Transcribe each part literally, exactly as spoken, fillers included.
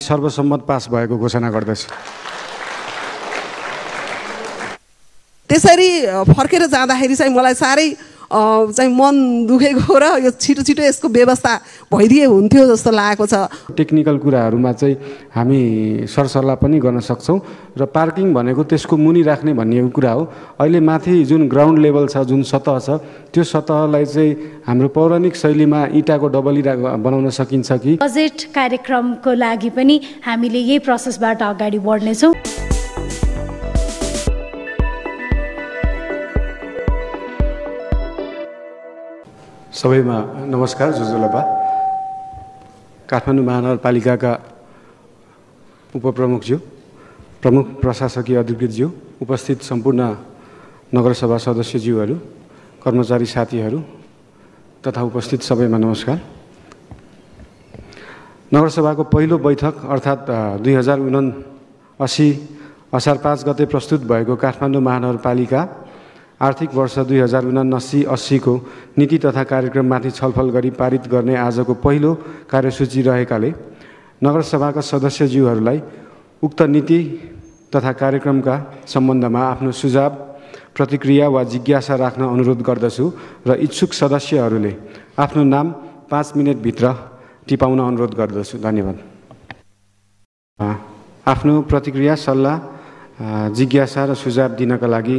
सर्वसम्मत pass भएको घोषणा गर्दछु। त्यसरी फर्केर जाँदाखेरि चाहिँ मलाई साह्रै चाहिँ मन दुखेको र यो छिटो छिटो यसको व्यवस्था भइदिए हुन्थ्यो जस्तो लागेको छ। टेक्निकल कुराहरूमा चाहिँ हामी सरसल्लाह पनि गर्न सक्छौँ र पार्किङ भनेको त्यसको मुनि राख्ने भन्ने कुरा हो। अहिले माथि जुन ग्राउन्ड लेभल छ, जुन सतह छ, त्यो सतहलाई चाहिँ हाम्रो पौराणिक शैलीमा इँटाको डबली बनाउन सकिन्छ कि? बजेट कार्यक्रमको लागि पनि हामीले यही प्रोसेसबाट अगाडि बढ्नेछौँ। सबैमा नमस्कार। जुजुलबा काठमाडौँ महानगरपालिकाका उपप्रमुखज्यू, प्रमुख प्रशासकीय अधिकृतज्यू, उपस्थित सम्पूर्ण नगरसभा सदस्यज्यूहरू, कर्मचारी साथीहरू तथा उपस्थित सबैमा नमस्कार। नगरसभाको पहिलो बैठक अर्थात् दुई हजार उनासी असार पाँच गते प्रस्तुत भएको काठमाडौँ महानगरपालिका आर्थिक वर्ष दुई हजार उनासी अस्सीको नीति तथा कार्यक्रममाथि छलफल गरी पारित गर्ने आजको पहिलो कार्यसूची रहेकाले नगरसभाका सदस्यज्यूहरूलाई उक्त नीति तथा कार्यक्रमका सम्बन्धमा आफ्नो सुझाव, प्रतिक्रिया वा जिज्ञासा राख्न अनुरोध गर्दछु र इच्छुक सदस्यहरूले आफ्नो नाम पाँच मिनटभित्र टिपाउन अनुरोध गर्दछु। धन्यवाद। आफ्नो प्रतिक्रिया, सल्लाह, जिज्ञासा र सुझाव दिनका लागि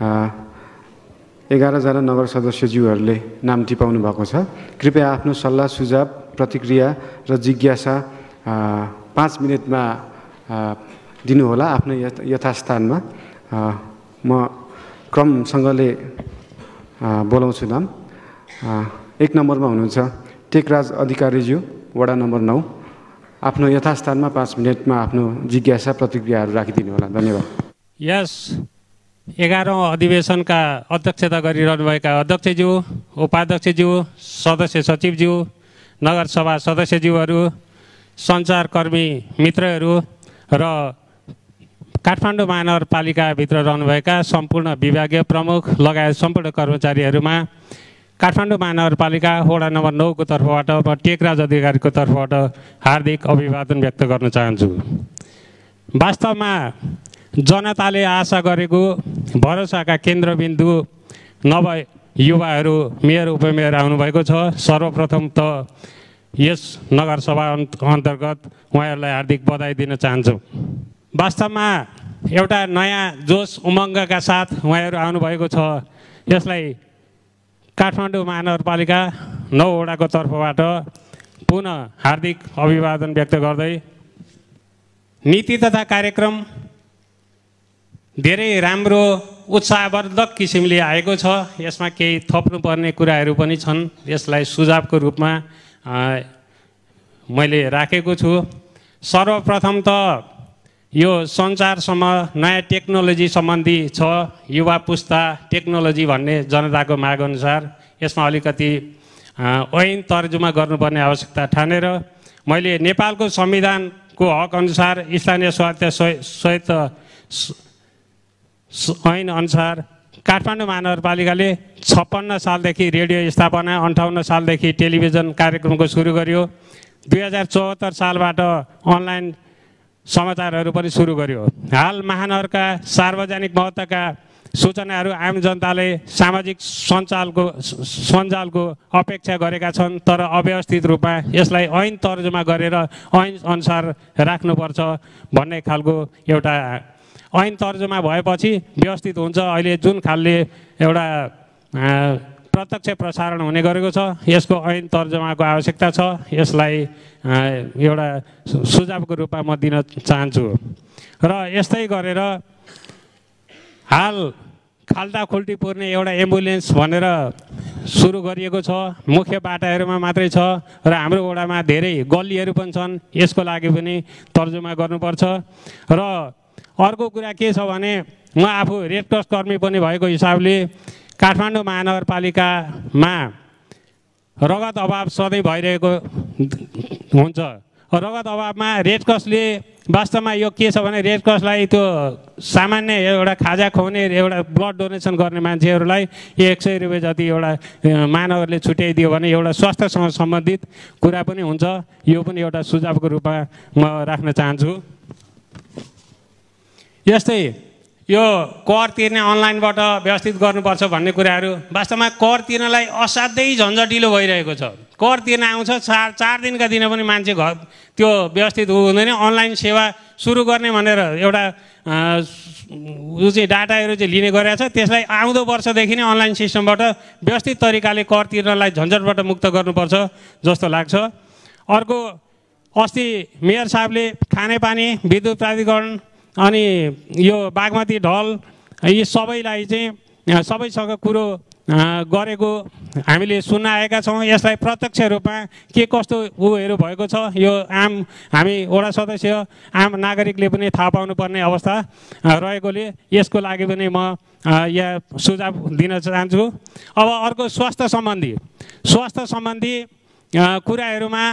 एघारजना नगर सदस्यज्यूहरूले नाम टिपाउनु भएको छ। कृपया आफ्नो सल्लाह, सुझाव, प्रतिक्रिया र जिज्ञासा पाँच मिनटमा दिनुहोला आफ्नो यथास्थानमा। म क्रमसँगले बोलाउँछु नाम। एक नम्बरमा हुनुहुन्छ टेकराज अधिकारीज्यू, वडा नम्बर नौ। आफ्नो यथास्थानमा पाँच मिनटमा आफ्नो जिज्ञासा, प्रतिक्रियाहरू राखिदिनु होला। धन्यवाद। यस एघारौँ अधिवेशनका अध्यक्षता गरिरहनुभएका अध्यक्षज्यू, उपाध्यक्षज्यू, सदस्य सचिवज्यू, नगरसभा सदस्यज्यूहरू, सञ्चारकर्मी मित्रहरू र काठमाडौँ महानगरपालिकाभित्र रहनुभएका सम्पूर्ण विभागीय प्रमुख लगायत सम्पूर्ण कर्मचारीहरूमा काठमाडौँ महानगरपालिका वडा नम्बर नौको तर्फबाट म टेकराज अधिकारीको तर्फबाट हार्दिक अभिवादन व्यक्त गर्न चाहन्छु। वास्तवमा जनताले आशा गरेको भरोसाका केन्द्रबिन्दु नव युवाहरू मेयर उपमेयर आउनुभएको छ। सर्वप्रथम त यस नगरसभा अन्तर्गत उहाँहरूलाई हार्दिक बधाई दिन चाहन्छु। वास्तवमा एउटा नयाँ जोस उमङ्गका साथ उहाँहरू आउनुभएको छ। यसलाई काठमाडौँ महानगरपालिका नौ वडाको तर्फबाट पुनः हार्दिक अभिवादन व्यक्त गर्दै नीति तथा कार्यक्रम धेरै राम्रो उत्साहवर्धक किसिमले आएको छ। यसमा केही थप्नुपर्ने कुराहरू पनि छन्। यसलाई सुझावको रूपमा मैले राखेको छु। सर्वप्रथम त यो सञ्चारसम्म नयाँ टेक्नोलोजी सम्बन्धी छ। युवा पुस्ता टेक्नोलोजी भन्ने जनताको मागअनुसार यसमा अलिकति ऐन तर्जुमा गर्नुपर्ने आवश्यकता ठानेर मैले नेपालको संविधानको हक अनुसार स्थानीय स्वायत्त स्वायत्त ऐन अनुसार काठमाडौँ महानगरपालिकाले छप्पन्न सालदेखि रेडियो स्थापना, अन्ठाउन्न सालदेखि टेलिभिजन कार्यक्रमको सुरु गर्यो। दुई हजार चौहत्तर सालबाट अनलाइन समाचारहरू पनि सुरु गर्यो। हाल महानगरका सार्वजनिक महत्त्वका सूचनाहरू आम जनताले सामाजिक सञ्जालको सञ्जालको अपेक्षा गरेका छन्, तर अव्यवस्थित रूपमा यसलाई ऐन तर्जुमा गरेर ऐन अनुसार राख्नुपर्छ भन्ने खालको एउटा ऐन तर्जुमा भएपछि व्यवस्थित हुन्छ। अहिले जुन खालले एउटा प्रत्यक्ष प्रसारण हुने गरेको छ, यसको ऐन तर्जुमाको आवश्यकता छ। यसलाई एउटा सुझावको रूपमा म दिन चाहन्छु। र यस्तै गरेर हाल खाल्टा खुल्टी पुर्ने एउटा एम्बुलेन्स भनेर सुरु गरिएको छ। मुख्य बाटाहरूमा मात्रै छ र हाम्रो वडामा धेरै गल्लीहरू पनि छन्। यसको लागि पनि तर्जुमा गर्नुपर्छ। र अर्को कुरा के छ भने म आफू रेड क्रस कर्मी पनि भएको हिसाबले काठमाडौँ महानगरपालिकामा रगत अभाव सधैँ भइरहेको हुन्छ। रगत अभावमा रेड क्रसले वास्तवमा यो के छ भने रेड क्रसलाई त्यो सामान्य एउटा खाजा खुवाउने एउटा ब्लड डोनेसन गर्ने मान्छेहरूलाई एक सय रुपियाँ जति एउटा महानगरले छुट्याइदियो भने एउटा स्वास्थ्यसँग सम्बन्धित कुरा पनि हुन्छ। यो पनि एउटा सुझावको रूपमा म राख्न चाहन्छु। यस्तै यो कर तिर्ने अनलाइनबाट व्यवस्थित गर्नुपर्छ भन्ने कुराहरू वास्तवमा कर तिर्नलाई असाध्यै झन्झटिलो भइरहेको छ। कर तिर्न आउँछ चार चार दिनका दिन पनि मान्छे घर त्यो व्यवस्थित हुँदैन। अनलाइन सेवा सुरु गर्ने भनेर एउटा ऊ चाहिँ डाटाहरू चाहिँ लिने गरेको छ, त्यसलाई आउँदो वर्षदेखि नै अनलाइन सिस्टमबाट व्यवस्थित तरिकाले कर तिर्नलाई झन्झटबाट मुक्त गर्नुपर्छ जस्तो लाग्छ। अर्को अस्ति मेयर साहबले खानेपानी, विद्युत प्राधिकरण अनि यो बागमती ढल यी सबैलाई चाहिँ सबैसँग कुरो गरेको हामीले सुन्न आएका छौँ। यसलाई प्रत्यक्ष रूपमा के कस्तो उहरू भएको छ यो आम हामी वडा सदस्य आम नागरिकले पनि थाहा पाउनुपर्ने अवस्था रहेकोले यसको लागि पनि म यहाँ सुझाव दिन चाहन्छु। अब अर्को स्वास्थ्य सम्बन्धी स्वास्थ्य सम्बन्धी कुराहरूमा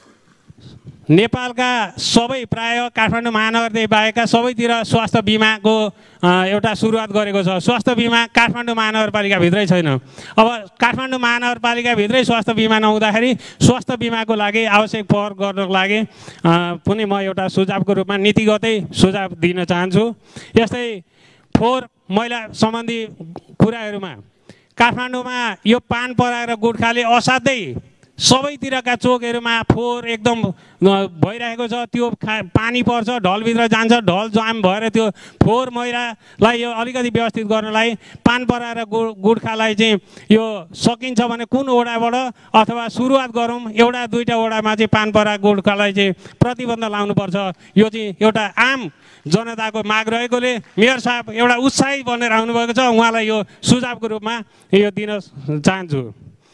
नेपालका सबै प्राय काठमाडौँ महानगरदेखि बाहेकका सबैतिर स्वास्थ्य बिमाको एउटा सुरुवात गरेको छ। स्वास्थ्य बिमा काठमाडौँ महानगरपालिकाभित्रै छैन। अब काठमाडौँ महानगरपालिकाभित्रै स्वास्थ्य बिमा नहुँदाखेरि स्वास्थ्य बिमाको लागि आवश्यक पहल गर्नको लागि पनि म एउटा सुझावको रूपमा नीतिगतै सुझाव दिन चाहन्छु। यस्तै फोहोर मैला सम्बन्धी कुराहरूमा काठमाडौँमा यो पान पराएर गुटखाले असाध्यै सबैतिरका चोकहरूमा फोहोर एकदम भइरहेको छ। त्यो पानी पर्छ, ढलभित्र जान्छ, ढल जाम भएर त्यो फोहोर मैलालाई यो अलिकति व्यवस्थित गर्नलाई पान पराएर गु गुटखालाई चाहिँ यो सकिन्छ भने कुन वडाबाट अथवा सुरुवात गरौँ, एउटा दुईवटा वडामा चाहिँ पान पराएर गुटखालाई चाहिँ प्रतिबन्ध लाउनुपर्छ। यो चाहिँ एउटा आम जनताको माग रहेकोले मेयर साहब एउटा उत्साही बनेर आउनुभएको छ, उहाँलाई यो सुझावको रूपमा यो दिन चाहन्छु।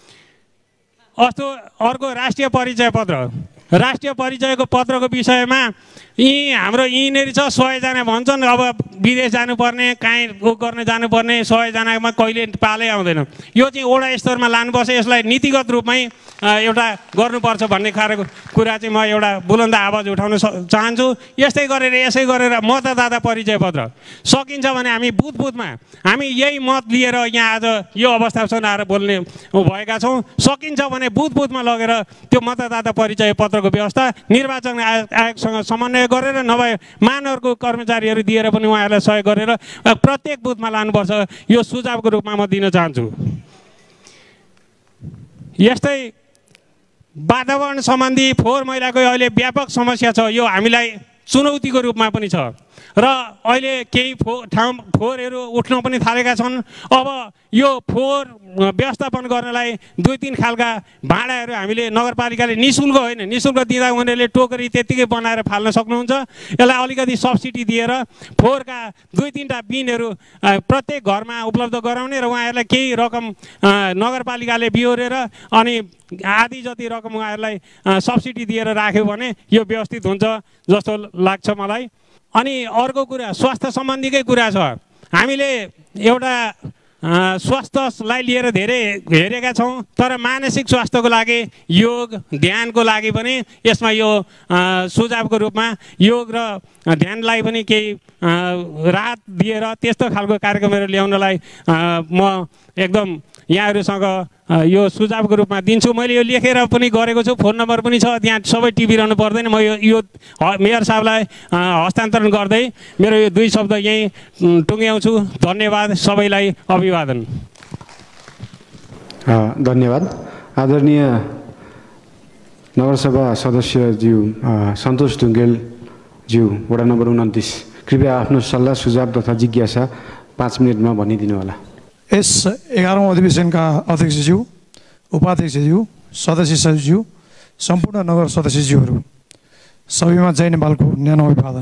अस्तो अर्को राष्ट्रिय परिचय पत्र राष्ट्रिय परिचयको पत्रको विषयमा यी हाम्रो यहीँनिर छ सयजना भन्छन् अब विदेश जानुपर्ने काहीँ उ गर्न जानुपर्ने सयजनामा कहिले पालै आउँदैन। यो चाहिँ वडा स्तरमा लानुपर्छ, यसलाई नीतिगत रूपमै एउटा गर्नुपर्छ भन्ने खालको कुरा चाहिँ म एउटा बुलन्द आवाज उठाउन चाहन्छु। यस्तै गरेर यसै गरेर मतदाता परिचय पत्र सकिन्छ भने हामी बुथ बुथमा हामी यही मत लिएर यहाँ आज यो अवस्थासम्म आएर बोल्ने भएका छौँ। सकिन्छ भने बुथ बुथमा लगेर त्यो मतदाता परिचय पत्रको व्यवस्था निर्वाचन आयोगसँग समन्वय गरेर नभए महानगरको कर्मचारीहरू दिएर पनि उहाँहरूलाई सहयोग गरेर प्रत्येक बुथमा लानुपर्छ, यो सुझावको रूपमा म दिन चाहन्छु। यस्तै वातावरण सम्बन्धी फोहोर मैलाको अहिले व्यापक समस्या छ, यो हामीलाई चुनौतीको रूपमा पनि छ र अहिले केही फो ठाउँ फोहोरहरू उठ्न पनि थालेका छन्। अब यो फोहोर व्यवस्थापन गर्नलाई दुई तिन खालका भाँडाहरू हामीले नगरपालिकाले निःशुल्क होइन निःशुल्क दिँदा उनीहरूले टोकरी त्यत्तिकै बनाएर फाल्न सक्नुहुन्छ। यसलाई अलिकति सब्सिडी दिएर फोहोरका दुई तिनवटा बिनहरू प्रत्येक घरमा उपलब्ध गराउने र उहाँहरूलाई केही रकम नगरपालिकाले बिहोरेर अनि आधी जति रकम उहाँहरूलाई सब्सिडी दिएर राख्यो भने यो व्यवस्थित हुन्छ जस्तो लाग्छ मलाई। अनि अर्को कुरा स्वास्थ्य सम्बन्धीकै कुरा छ। हामीले एउटा स्वास्थ्यलाई लिएर धेरै हेरेका छौँ, तर मानसिक स्वास्थ्यको लागि योग ध्यानको लागि पनि यसमा यो सुझावको रूपमा योग र ध्यानलाई पनि केही राहत दिएर त्यस्तो खालको कार्यक्रमहरू ल्याउनलाई म एकदम यहाँहरूसँग यो सुझावको रूपमा दिन्छु। मैले यो लेखेर पनि गरेको छु, फोन नम्बर पनि छ त्यहाँ, सबै टिभी रहनु पर्दैन। म यो यो मेयर साहबलाई हस्तान्तरण गर्दै मेरो यो दुई शब्द यहीँ टुङ्ग्याउँछु। धन्यवाद, सबैलाई अभिवादन। धन्यवाद। आदरणीय नगरसभा सदस्यज्यू सन्तोष ढुङ्गेलज्यू वडा नम्बर उन्तिस, कृपया आफ्नो सल्लाह सुझाव तथा जिज्ञासा पाँच मिनटमा भनिदिनु होला। यस एघारौँ अधिवेशनका अध्यक्षज्यू, उपाध्यक्षज्यू, सदस्य सचिवज्यू, सम्पूर्ण नगर सदस्यज्यूहरू सबैमा जय नेपालको न्यानो अभिवादन।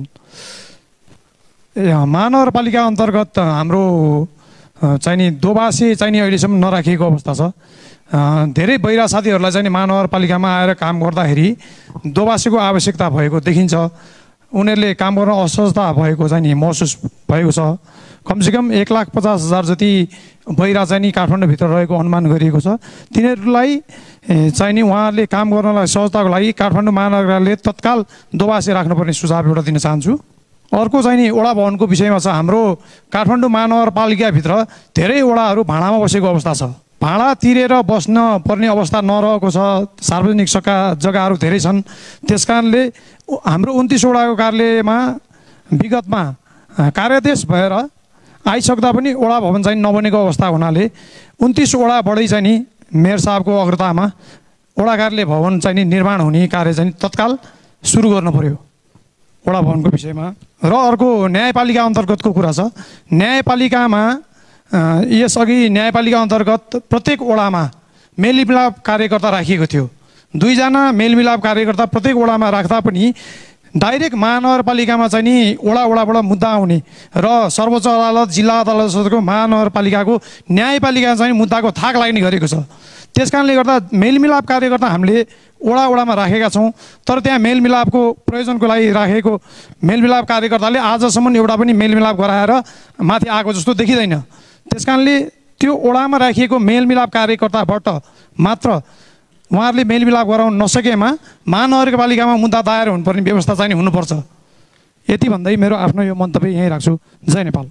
महानगरपालिका अन्तर्गत हाम्रो चाहिने दोबासे चाहिने अहिलेसम्म नराखिएको अवस्था छ। धेरै बहिरा साथीहरूलाई चाहिँ महानगरपालिकामा आएर काम गर्दाखेरि दोबासेको आवश्यकता भएको देखिन्छ। उनीहरूले काम गर्न असहजता भएको चाहिँ महसुस भएको छ। कमसेकम एक लाख पचास हजार जति बहिरा चाहिँ नि काठमाडौँभित्र रहेको अनुमान गरिएको छ। तिनीहरूलाई चाहिँ नि उहाँहरूले काम गर्नलाई सहजताको लागि काठमाडौँ महानगरले तत्काल दोबासे राख्नुपर्ने सुझाव एउटा दिन चाहन्छु। अर्को चाहिँ नि वडा भवनको विषयमा छ। हाम्रो काठमाडौँ महानगरपालिकाभित्र धेरै वडाहरू भाडामा बसेको अवस्था छ। भाडा तिरेर बस्न पर्ने अवस्था नरहेको छ। सार्वजनिक सका जग्गाहरू धेरै छन्। त्यस कारणले हाम्रो उन्तिस वडाको कार्यालयमा विगतमा कार्यादेश भएर आइसक्दा पनि वडा भवन चाहिँ नबनेको अवस्था हुनाले उन्तिस वडाबाटै चाहिँ नि मेयर साहबको अग्रतामा वडा कार्यालय भवन चाहिँ नि निर्माण हुने कार्य चाहिँ तत्काल सुरु गर्नु पर्यो वडा भवनको विषयमा। र अर्को न्यायपालिका अन्तर्गतको कुरा छ। न्यायपालिकामा यसअघि न्यायपालिका अन्तर्गत प्रत्येक वडामा मेलमिलाप कार्यकर्ता राखिएको थियो। दुईजना मेलमिलाप कार्यकर्ता प्रत्येक वडामा राख्दा पनि डाइरेक्ट महानगरपालिकामा चाहिँ नि वडा वडाबाट मुद्दा आउने र सर्वोच्च अदालत जिल्ला अदालत जस्तो महानगरपालिकाको न्यायपालिका चाहिँ मुद्दाको थाक लाग्ने गरेको छ। त्यस कारणले गर्दा मेलमिलाप कार्यकर्ता हामीले वडा वडामा राखेका छौँ। तर त्यहाँ मेलमिलापको प्रयोजनको लागि राखेको मेलमिलाप कार्यकर्ताले आजसम्म एउटा पनि मेलमिलाप गराएर माथि आएको जस्तो देखिँदैन। त्यस कारणले त्यो वडामा राखिएको मेलमिलाप कार्यकर्ताबाट मात्र उहाँहरूले मेलमिलाप गराउन नसकेमा महानगरपालिकामा मुद्दा दायर हुनुपर्ने व्यवस्था चाहिँ हुनुपर्छ। यति भन्दै मेरो आफ्नो यो मन्तव्य यहीँ राख्छु। जय नेपाल।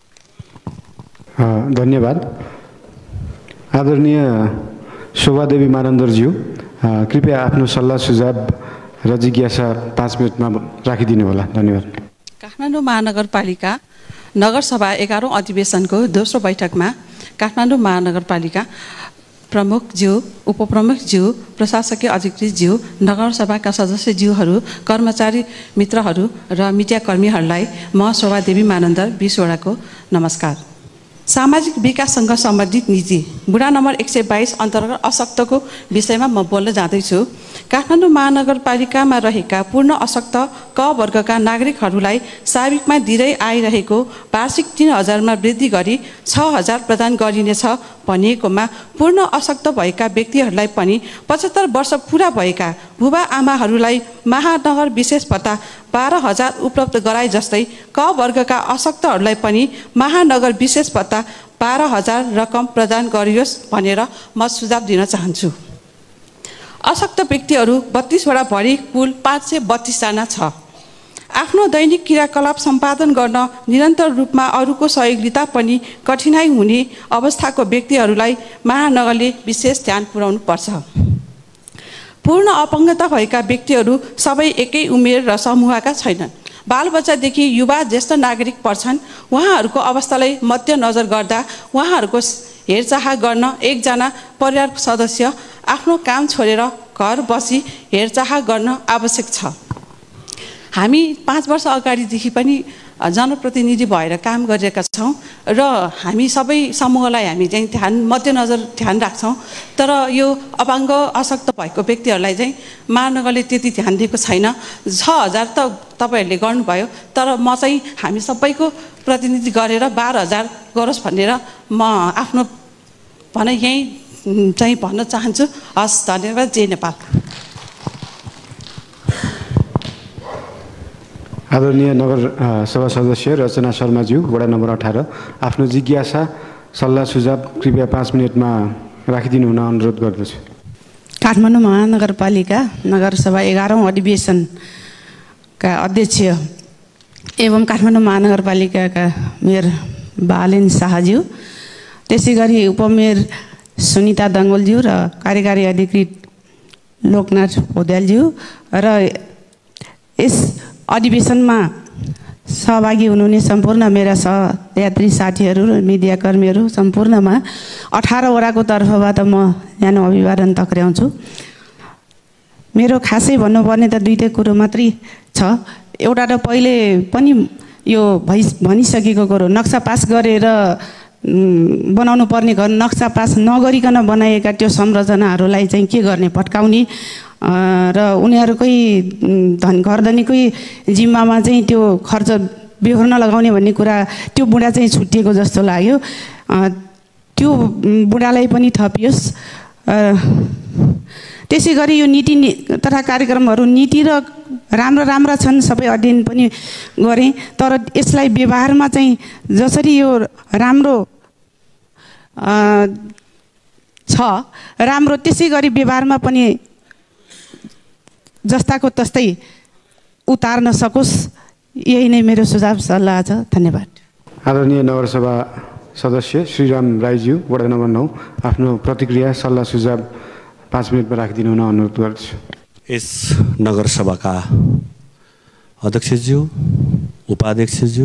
धन्यवाद। आदरणीय शोभादेवी मानन्दरज्यू, कृपया आफ्नो सल्लाह सुझाव र जिज्ञासा पाँच मिनटमा राखिदिनु होला। धन्यवाद। काठमाडौँ महानगरपालिका नगरसभा एघारौँ अधिवेशनको दोस्रो बैठकमा काठमाडौँ महानगरपालिका प्रमुखज्यू, उपप्रमुखज्यू, प्रशासकीय अधिकृतज्यू, नगरसभाका सदस्यज्यूहरू, कर्मचारी मित्रहरू र मिडियाकर्मीहरूलाई म शोभादेवी मानन्दर बीस वडाको नमस्कार। सामाजिक विकाससँग सम्बन्धित नीति बुढा नम्बर एक सय बाइस अन्तर्गत अशक्तको विषयमा म बोल्न जाँदैछु। काठमाडौँ महानगरपालिकामा रहेका पूर्ण अशक्त क वर्गका नागरिकहरूलाई साविकमा दिँदै आइरहेको वार्षिक तीन हजारमा वृद्धि गरी छ हजार प्रदान गरिनेछ भनिएकोमा पूर्ण अशक्त भएका व्यक्तिहरूलाई पनि पचहत्तर वर्ष पुरा भएका बुबा आमाहरूलाई महानगर विशेष भत्ता बाह्र हजार उपलब्ध गराए जस्तै क वर्गका अशक्तहरूलाई पनि महानगर विशेष भत्ता बाह्र हजार रकम प्रदान गरियोस् भनेर म सुझाव दिन चाहन्छु। अशक्त व्यक्तिहरू बत्तीसवटा भरि कुल पाँच सय बत्तीसजना छ। आफ्नो दैनिक क्रियाकलाप सम्पादन गर्न निरन्तर रूपमा अरूको सहयोग लिँदा पनि कठिनाइ हुने अवस्थाको व्यक्तिहरूलाई महानगरले विशेष ध्यान पुर्याउनु पर्छ। पूर्ण अपङ्गता भएका व्यक्तिहरू सबै एकै उमेर र समूहका छैनन्। बालबच्चादेखि युवा ज्येष्ठ नागरिक पर्छन्। उहाँहरूको अवस्थालाई मध्यनजर गर्दा उहाँहरूको हेरचाह गर्न एकजना परिवार सदस्य आफ्नो काम छोडेर घर बसी हेरचाह गर्न आवश्यक छ। हामी पाँच वर्ष अगाडिदेखि पनि जनप्रतिनिधि भएर काम गरिरहेका छौँ र हामी सबै समूहलाई हामी चाहिँ ध्यान मध्यनजर ध्यान राख्छौँ। तर यो अपाङ्ग अशक्त भएको व्यक्तिहरूलाई चाहिँ महानगरले त्यति ध्यान दिएको छैन। छ हजार त तपाईँहरूले गर्नुभयो, तर म चाहिँ हामी सबैको प्रतिनिधि गरेर बाह्र हजार गरोस् भनेर म आफ्नो भनाइ यहीँ चाहिँ भन्न चाहन्छु। हस्, धन्यवाद। जय नेपाल। आदरणीय नगर सभा सदस्य रचना शर्माज्यू, वडा नम्बर अठार, आफ्नो जिज्ञासा सल्लाह सुझाव कृपया पाँच मिनटमा राखिदिनु हुन अनुरोध गर्दछु। काठमाडौँ महानगरपालिका नगरसभा एघारौँ अधिवेशनका अध्यक्ष एवं काठमाडौँ महानगरपालिकाका मेयर बालेन शाहज्यू, त्यसै गरी उपमेयर सुनिता दङ्गोलज्यू र कार्यकारी अधिकृत लोकनाथ पौड्यालज्यू र यस अधिवेशनमा सहभागी हुनुहुने सम्पूर्ण मेरा सहयात्री साथीहरू र मिडियाकर्मीहरू सम्पूर्णमा अठार वडाको तर्फबाट म न्यानो अभिवादन टक्र्याउँछु। मेरो खासै भन्नुपर्ने त दुईटै कुरो मात्रै छ। एउटा त पहिले पनि यो भइ भनिसकेको कुरो, नक्सा पास गरेर बनाउनु पर्ने घर नक्सा पास नगरिकन बनाएका त्यो संरचनाहरूलाई चाहिँ के गर्ने, पट्काउने र उनीहरूकै धन घरधनीकै जिम्मामा चाहिँ त्यो खर्च बेहोर्न लगाउने भन्ने कुरा त्यो बुढा चाहिँ छुट्टिएको जस्तो लाग्यो। त्यो बुढालाई पनि थपियोस्। त्यसै गरी यो नीति तथा कार्यक्रमहरू नीति र राम्रा राम्रा छन्, सबै अध्ययन पनि गरेँ, तर यसलाई व्यवहारमा चाहिँ जसरी यो राम्रो छ राम्रो, त्यसै गरी व्यवहारमा पनि जस्ताको तस्तै उतार्न सकोस्। यही नै मेरो सुझाव सल्लाह छ। धन्यवाद। आदरणीय नगरसभा सदस्य श्रीराम राईज्यू, वडा नम्बर नौ, आफ्नो प्रतिक्रिया सल्लाह सुझाव पाँच मिनटमा राखिदिनु हुन अनुरोध गर्छु। यस नगरसभाका अध्यक्षज्यू, उपाध्यक्षज्यू,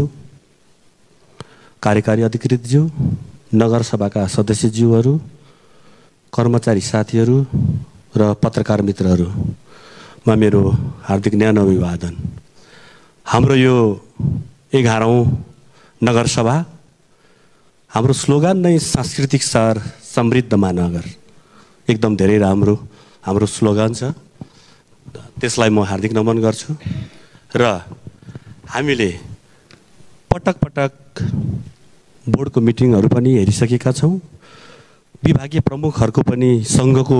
कार्यकारी अधिकृतज्यू, नगरसभाका सदस्यज्यूहरू, कर्मचारी साथीहरू र पत्रकार मित्रहरूमा मेरो हार्दिक न्यानो अभिवादन। हाम्रो यो एघारौँ नगरसभा, हाम्रो स्लोगन नै सांस्कृतिक सहर समृद्ध महानगर, एकदम धेरै राम्रो हाम्रो स्लोगन छ। त्यसलाई म हार्दिक नमन गर्छु। र हामीले पटक पटक बोर्डको मिटिङहरू पनि हेरिसकेका छौँ। विभागीय प्रमुखहरूको पनि सङ्घको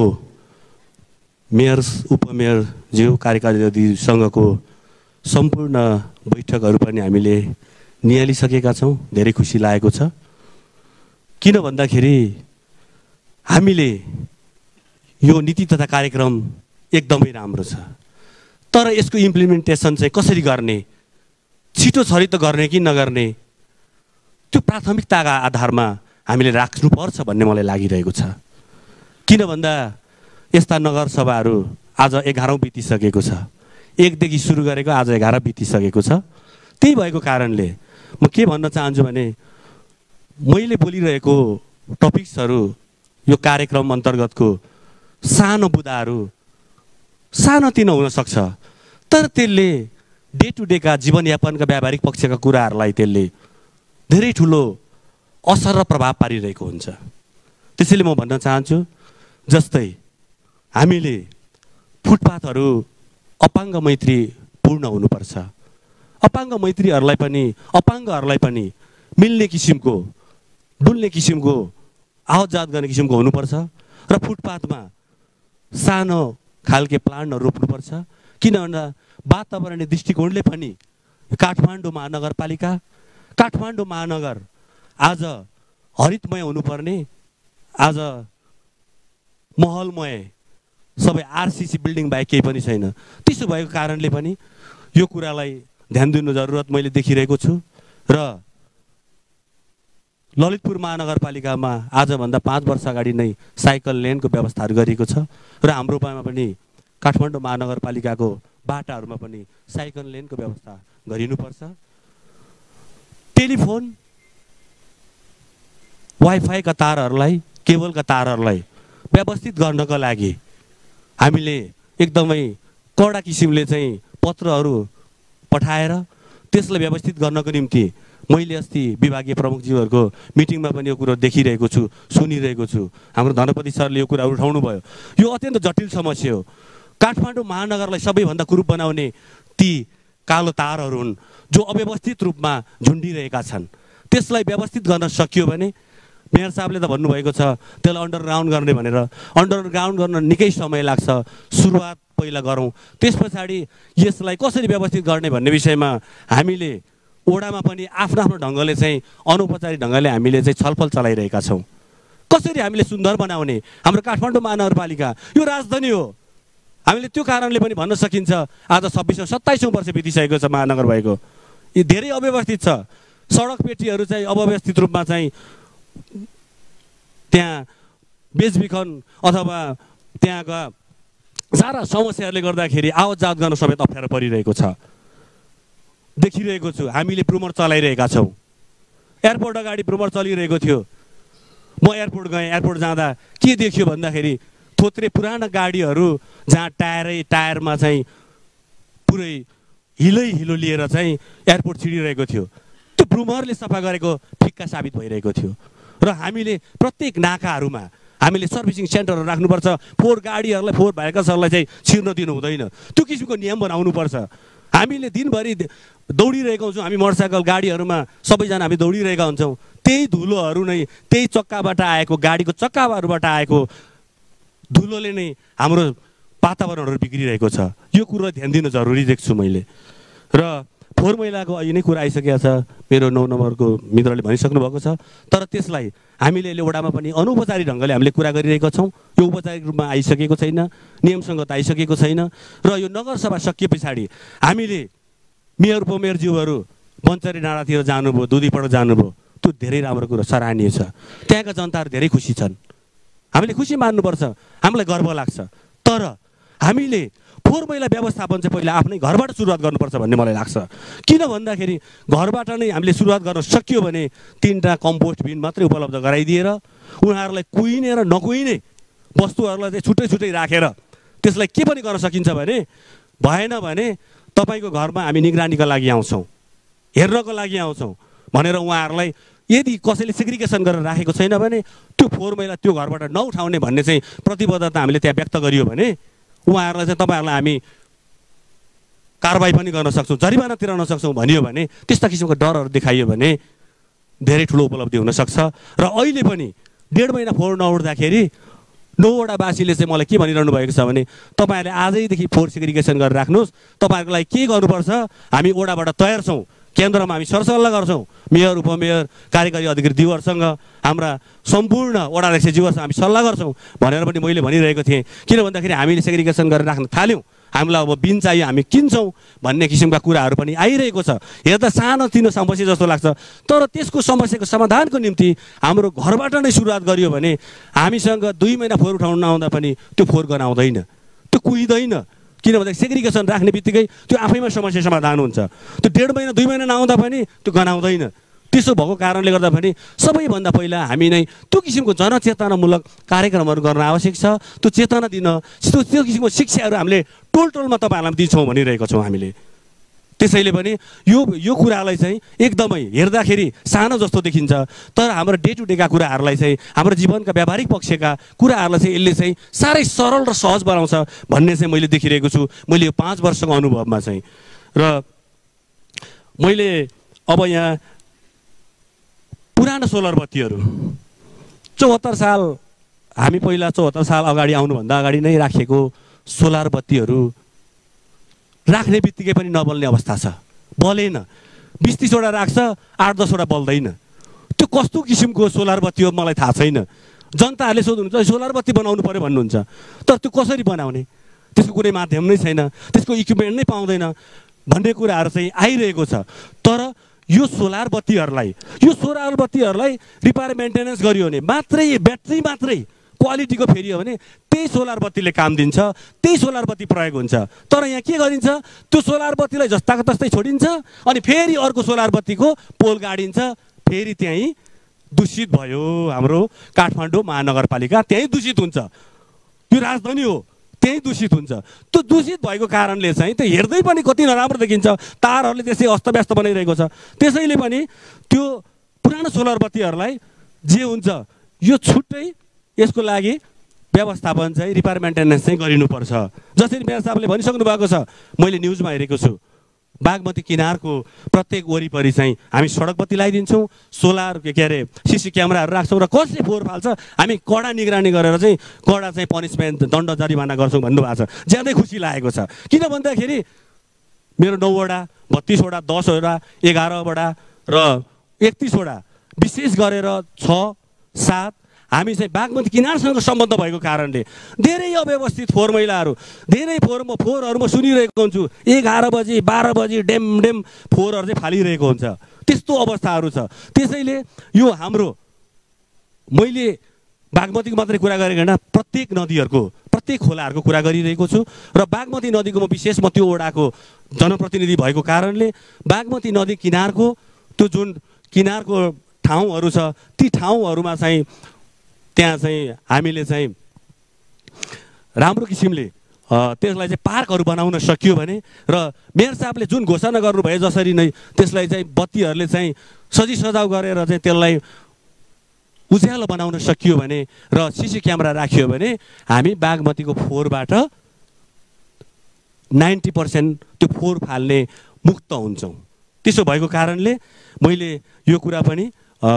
मेयर, उपमेयरज्यू, कार्यकारी अधिकारीसँगको सम्पूर्ण बैठकहरू पनि हामीले निहालिसकेका छौँ। धेरै खुसी लागेको छ। किन भन्दाखेरि हामीले यो नीति तथा कार्यक्रम एकदमै राम्रो छ, तर यसको इम्प्लिमेन्टेसन चाहिँ कसरी गर्ने, छिटो छरितो गर्ने कि नगर्ने, त्यो प्राथमिकताका आधारमा हामीले राख्नुपर्छ भन्ने मलाई लागिरहेको छ। किन भन्दा यस्ता नगरसभाहरू आज एघारौँ बितिसकेको छ। एकदेखि सुरु गरेको आज एघार बितिसकेको छ। त्यही भएको कारणले म के भन्न चाहन्छु भने मैले बोलिरहेको टपिक्सहरू, यो कार्यक्रम अन्तर्गतको सानो बुदाहरू सानोतिनो हुनसक्छ, तर त्यसले डे टु डेका जीवनयापनका व्यावहारिक पक्षका कुराहरूलाई त्यसले धेरै ठुलो असर र प्रभाव पारिरहेको हुन्छ। त्यसैले म भन्न चाहन्छु, जस्तै हामीले फुटपाथहरू अपाङ्ग मैत्री पूर्ण हुनुपर्छ। अपाङ्ग मैत्रीहरूलाई पनि, अपाङ्गहरूलाई पनि मिल्ने किसिमको, डुल्ने किसिमको, आवत जात गर्ने किसिमको हुनुपर्छ। र फुटपाथमा सानो खालके प्लान्टहरू रोप्नुपर्छ। किन भन्दा वातावरणीय दृष्टिकोणले पनि काठमाडौँ महानगरपालिका, काठमाडौँ महानगर आज हरितमय हुनुपर्ने, आज महलमय, सबै आरसिसी बिल्डिङ बाहेक केही पनि छैन। त्यसो भएको कारणले पनि यो कुरालाई ध्यान दिनु जरुरत मैले देखिरहेको छु। र ललितपुर महानगरपालिकामा आजभन्दा पाँच वर्ष अगाडि नै साइकल लेनको व्यवस्थाहरू गरिएको छ र हाम्रो उपायमा पनि काठमाडौँ महानगरपालिकाको बाटाहरूमा पनि साइकल लेनको व्यवस्था गरिनुपर्छ। टेलिफोन, वाइफाईका तारहरूलाई, केबलका तारहरूलाई व्यवस्थित गर्नको लागि हामीले एकदमै कडा किसिमले चाहिँ पत्रहरू पठाएर त्यसलाई व्यवस्थित गर्नको निम्ति मैले अस्ति विभागीय प्रमुखज्यूहरूको मिटिङमा पनि यो कुरो देखिरहेको छु, सुनिरहेको छु। हाम्रो धनपति सरले यो कुरा उठाउनु भयो। यो अत्यन्त जटिल समस्या हो। काठमाडौँ महानगरलाई सबैभन्दा कुरूप बनाउने ती कालो तारहरू हुन् जो अव्यवस्थित रूपमा झुन्डिरहेका छन्। त्यसलाई व्यवस्थित गर्न सकियो भने, मेयर साहबले त भन्नुभएको छ त्यसलाई अन्डरग्राउन्ड गर्ने भनेर, अन्डरग्राउन्ड गर्न निकै समय लाग्छ। सुरुवात पहिला गरौँ, त्यस पछाडि यसलाई कसरी व्यवस्थित गर्ने भन्ने विषयमा हामीले ओडामा पनि आफ्नो आफ्नो ढङ्गले चाहिँ अनौपचारिक ढङ्गले हामीले चाहिँ छलफल चलाइरहेका छौँ। कसरी हामीले सुन्दर बनाउने हाम्रो काठमाडौँ महानगरपालिका, यो राजधानी हो। हामीले त्यो कारणले पनि भन्न सकिन्छ आज छब्बिसौँ सत्ताइसौँ वर्ष बितिसकेको छ महानगर भएको। यो धेरै अव्यवस्थित छ। सडक पेटीहरू चाहिँ अव्यवस्थित रूपमा चाहिँ त्यहाँ बेचबिखन अथवा त्यहाँका सारा समस्याहरूले गर्दाखेरि आवत जात गर्न समेत अप्ठ्यारो परिरहेको छ, देखिरहेको छु। हामीले ब्रुमर चलाइरहेका छौँ। एयरपोर्ट अगाडि ब्रुमर चलिरहेको थियो। म एयरपोर्ट गएँ, एयरपोर्ट जाँदा के देखियो भन्दाखेरि थोत्रे पुराना गाडीहरू जहाँ टायरै टायरमा चाहिँ पुरै हिलै हिलो लिएर चाहिँ एयरपोर्ट छिडिरहेको थियो। त्यो ब्रुमरले सफा गरेको फिक्का साबित भइरहेको थियो। र हामीले प्रत्येक नाकाहरूमा हामीले सर्भिसिङ सेन्टरहरू राख्नुपर्छ। फोहोर गाडीहरूलाई, फोहोर भेहिकल्सहरूलाई चाहिँ छिर्न दिनु हुँदैन। त्यो किसिमको नियम बनाउनुपर्छ। हामीले दिनभरि दौडिरहेका हुन्छौँ, हामी मोटरसाइकल गाडीहरूमा सबैजना हामी दौडिरहेका हुन्छौँ। त्यही धुलोहरू नै, त्यही चक्काबाट आएको, गाडीको चक्काहरूबाट आएको धुलोले नै हाम्रो वातावरणहरू बिग्रिरहेको छ। यो कुरो ध्यान दिनु जरुरी देख्छु मैले। र फोहोर मैलाको अहिले नै कुरा आइसकेको छ, मेरो नौ नम्बरको मित्रले भनिसक्नु भएको छ। तर त्यसलाई हामीले अहिले वडामा पनि अनौपचारिक ढङ्गले हामीले कुरा गरिरहेका छौँ। यो औपचारिक रूपमा आइसकेको छैन, नियमसँग आइसकेको छैन। र यो नगरसभा सकिए पछाडि हामीले मेयर उपमेयरज्यूहरू बन्चरी डाँडातिर जानुभयो, दुधीपटक जानुभयो, त्यो धेरै राम्रो कुरो, सराहनीय छ। त्यहाँका जनताहरू धेरै खुसी छन्, हामीले खुसी मान्नुपर्छ, हामीलाई गर्व लाग्छ। तर हामीले फोहोर मैला व्यवस्थापन चाहिँ पहिला आफ्नै घरबाट सुरुवात गर्नुपर्छ भन्ने मलाई लाग्छ। किन भन्दाखेरि घरबाट नै हामीले सुरुवात गर्न सकियो भने तिनवटा कम्पोस्ट बिन मात्रै उपलब्ध गराइदिएर उनीहरूलाई कुहिने र नकुहिने वस्तुहरूलाई चाहिँ छुट्टै छुट्टै राखेर त्यसलाई के पनि गर्न सकिन्छ भने, भएन भने तपाईँको घरमा हामी निगरानीका लागि आउँछौँ, हेर्नको लागि आउँछौँ भनेर उहाँहरूलाई यदि कसैले सेग्रिगेसन गरेर राखेको छैन भने त्यो फोहोर मैला त्यो घरबाट नउठाउने भन्ने चाहिँ प्रतिबद्धता हामीले त्यहाँ व्यक्त गरियो भने उहाँहरूलाई चाहिँ तपाईँहरूलाई हामी कारबाही पनि गर्न सक्छौँ, जरिवाना तिराउन सक्छौँ भनियो भने, त्यस्ता किसिमको डरहरू देखाइयो भने धेरै ठुलो उपलब्धि हुनसक्छ। र अहिले पनि डेढ महिना फोहोर नउठ्दाखेरि नौवटावासीले चाहिँ मलाई के भनिरहनु भएको छ भने तपाईँहरूले आजैदेखि फोहोर सेग्रिगेसन गरेर राख्नुहोस्, तपाईँहरूको लागि के गर्नुपर्छ हामी वडाबाट तयार छौँ, केन्द्रमा हामी सरसल्लाह गर्छौँ, मेयर उपमेयर कार्यकारी अधिकृतज्यूहरूसँग हाम्रा सम्पूर्ण वडा अध्यक्षज्यूहरूसँग हामी सल्लाह गर्छौँ भनेर पनि मैले भनिरहेको थिएँ। किन भन्दाखेरि हामीले सेग्रिगेसन गरेर राख्न थाल्यौँ, हामीलाई अब बिन चाहियो हामी किन्छौँ भन्ने किसिमका कुराहरू पनि आइरहेको छ। हेर्दा सानो तिनो समस्या जस्तो लाग्छ, तर त्यसको समस्याको समाधानको निम्ति हाम्रो घरबाट नै सुरुवात गरियो भने हामीसँग दुई महिना फोहोर उठाउन नआउँदा पनि त्यो फोहोर गनाउँदैन, त्यो कुहिँदैन। किन भन्दाखेरि सेग्रिगेसन राख्ने बित्तिकै त्यो आफैमा समस्या समाधान हुन्छ। त्यो डेढ महिना दुई महिना नआउँदा पनि त्यो गनाउँदैन। त्यसो भएको कारणले गर्दा पनि सबैभन्दा पहिला हामी नै त्यो किसिमको जनचेतनामूलक कार्यक्रमहरू गर्न आवश्यक छ। त्यो चेतना दिन त्यो त्यो किसिमको शिक्षाहरू हामीले टोल टोलमा तपाईँहरूलाई दिन्छौँ भनिरहेको छौँ हामीले। त्यसैले पनि यो यो कुरालाई चाहिँ एकदमै हेर्दाखेरि सानो जस्तो देखिन्छ, तर हाम्रो डे टु डेका कुराहरूलाई चाहिँ हाम्रो जीवनका व्यावहारिक पक्षका कुराहरूलाई चाहिँ यसले चाहिँ साह्रै सरल र सहज बनाउँछ भन्ने चाहिँ मैले देखिरहेको छु मैले यो पाँच वर्षको अनुभवमा चाहिँ। र मैले अब यहाँ पुरानो सोलर बत्तीहरू चौहत्तर साल हामी पहिला चौहत्तर साल अगाडि आउनुभन्दा अगाडि नै राखेको सोलर बत्तीहरू राख्ने बित्तिकै पनि नबल्ने अवस्था छ, बलेन। बिस तिसवटा राख्छ, आठ दसवटा बल्दैन। त्यो कस्तो किसिमको सोलर बत्ती हो मलाई थाहा छैन। जनताहरूले सोध्नुहुन्छ सोलर बत्ती बनाउनु पर्यो भन्नुहुन्छ, तर त्यो कसरी बनाउने, त्यसको कुनै माध्यम नै छैन, त्यसको इक्विपमेन्ट नै पाउँदैन भन्ने कुराहरू चाहिँ आइरहेको छ। तर यो सोलर बत्तीहरूलाई यो सोलर बत्तीहरूलाई रिपेयर मेन्टेनेन्स गरियो भने मात्रै ब्याट्री मात्रै क्वालिटीको फेरियो भने त्यही सोलर बत्तीले काम दिन्छ, त्यही सोलर बत्ती प्रयोग हुन्छ। तर यहाँ के गरिन्छ, त्यो सोलर बत्तीलाई जस्ताको तस्तै छोडिन्छ अनि फेरि अर्को सोलर बत्तीको पोल गाडिन्छ, फेरि त्यहीँ दूषित भयो हाम्रो काठमाडौँ महानगरपालिका, त्यहीँ दूषित हुन्छ। यो राजधानी हो, त्यहीँ दूषित हुन्छ। त्यो दूषित भएको कारणले चाहिँ त्यो हेर्दै पनि कति नराम्रो देखिन्छ, तारहरूले त्यसै अस्तव्यस्त बनाइरहेको छ। त्यसैले पनि त्यो पुरानो सोलर बत्तीहरूलाई जे हुन्छ यो छुट्टै यसको लागि व्यवस्थापन चाहिँ रिपेयर मेन्टेनेन्स चाहिँ गरिनुपर्छ। जसरी मेयर साहबले भनिसक्नु भएको छ, मैले न्युजमा हेरेको छु, बागमती किनारको प्रत्येक वरिपरि चाहिँ हामी सडक बत्ती लगाइदिन्छौँ, सोलर के अरे सिसी क्यामेराहरू राख्छौँ र कसले फोहोर फाल्छ हामी कडा निगरानी गरेर चाहिँ कडा चाहिँ पनिसमेन्ट दण्ड जरिवाना गर्छौँ भन्नुभएको छ। ज्यादै खुसी लागेको छ। किन भन्दाखेरि मेरो नौवटा बत्तिसवटा दसवटा एघारवटा र एकतिसवटा विशेष गरेर छ सात हामी चाहिँ बागमती किनारसँग सम्बन्ध भएको कारणले धेरै अव्यवस्थित फोहोर मैलाहरू धेरै फोहोर म फोहोरहरू म सुनिरहेको हुन्छु, एघार बजी बाह्र बजी डेम डेम फोहोरहरू चाहिँ फालिरहेको हुन्छ। त्यस्तो अवस्थाहरू छ। त्यसैले यो हाम्रो मैले बागमतीको मात्रै कुरा गरेको होइन, प्रत्येक नदीहरूको प्रत्येक खोलाहरूको कुरा गरिरहेको छु र बागमती नदीको म विशेष म त्यो वडाको जनप्रतिनिधि भएको कारणले बागमती नदी किनारको त्यो जुन किनारको ठाउँहरू छ ती ठाउँहरूमा चाहिँ त्यहाँ चाहिँ हामीले चाहिँ राम्रो किसिमले त्यसलाई चाहिँ पार्कहरू बनाउन सकियो भने र मेयर साहबले जुन घोषणा गर्नुभयो जसरी नै त्यसलाई चाहिँ बत्तीहरूले चाहिँ सजी सजाउ गरेर चाहिँ त्यसलाई उज्यालो बनाउन सकियो भने र सिसी क्यामेरा राखियो भने हामी बागमतीको फोहोरबाट नाइन्टी पर्सेन्ट त्यो फोहोर फाल्ने मुक्त हुन्छौँ। त्यसो भएको कारणले मैले यो कुरा पनि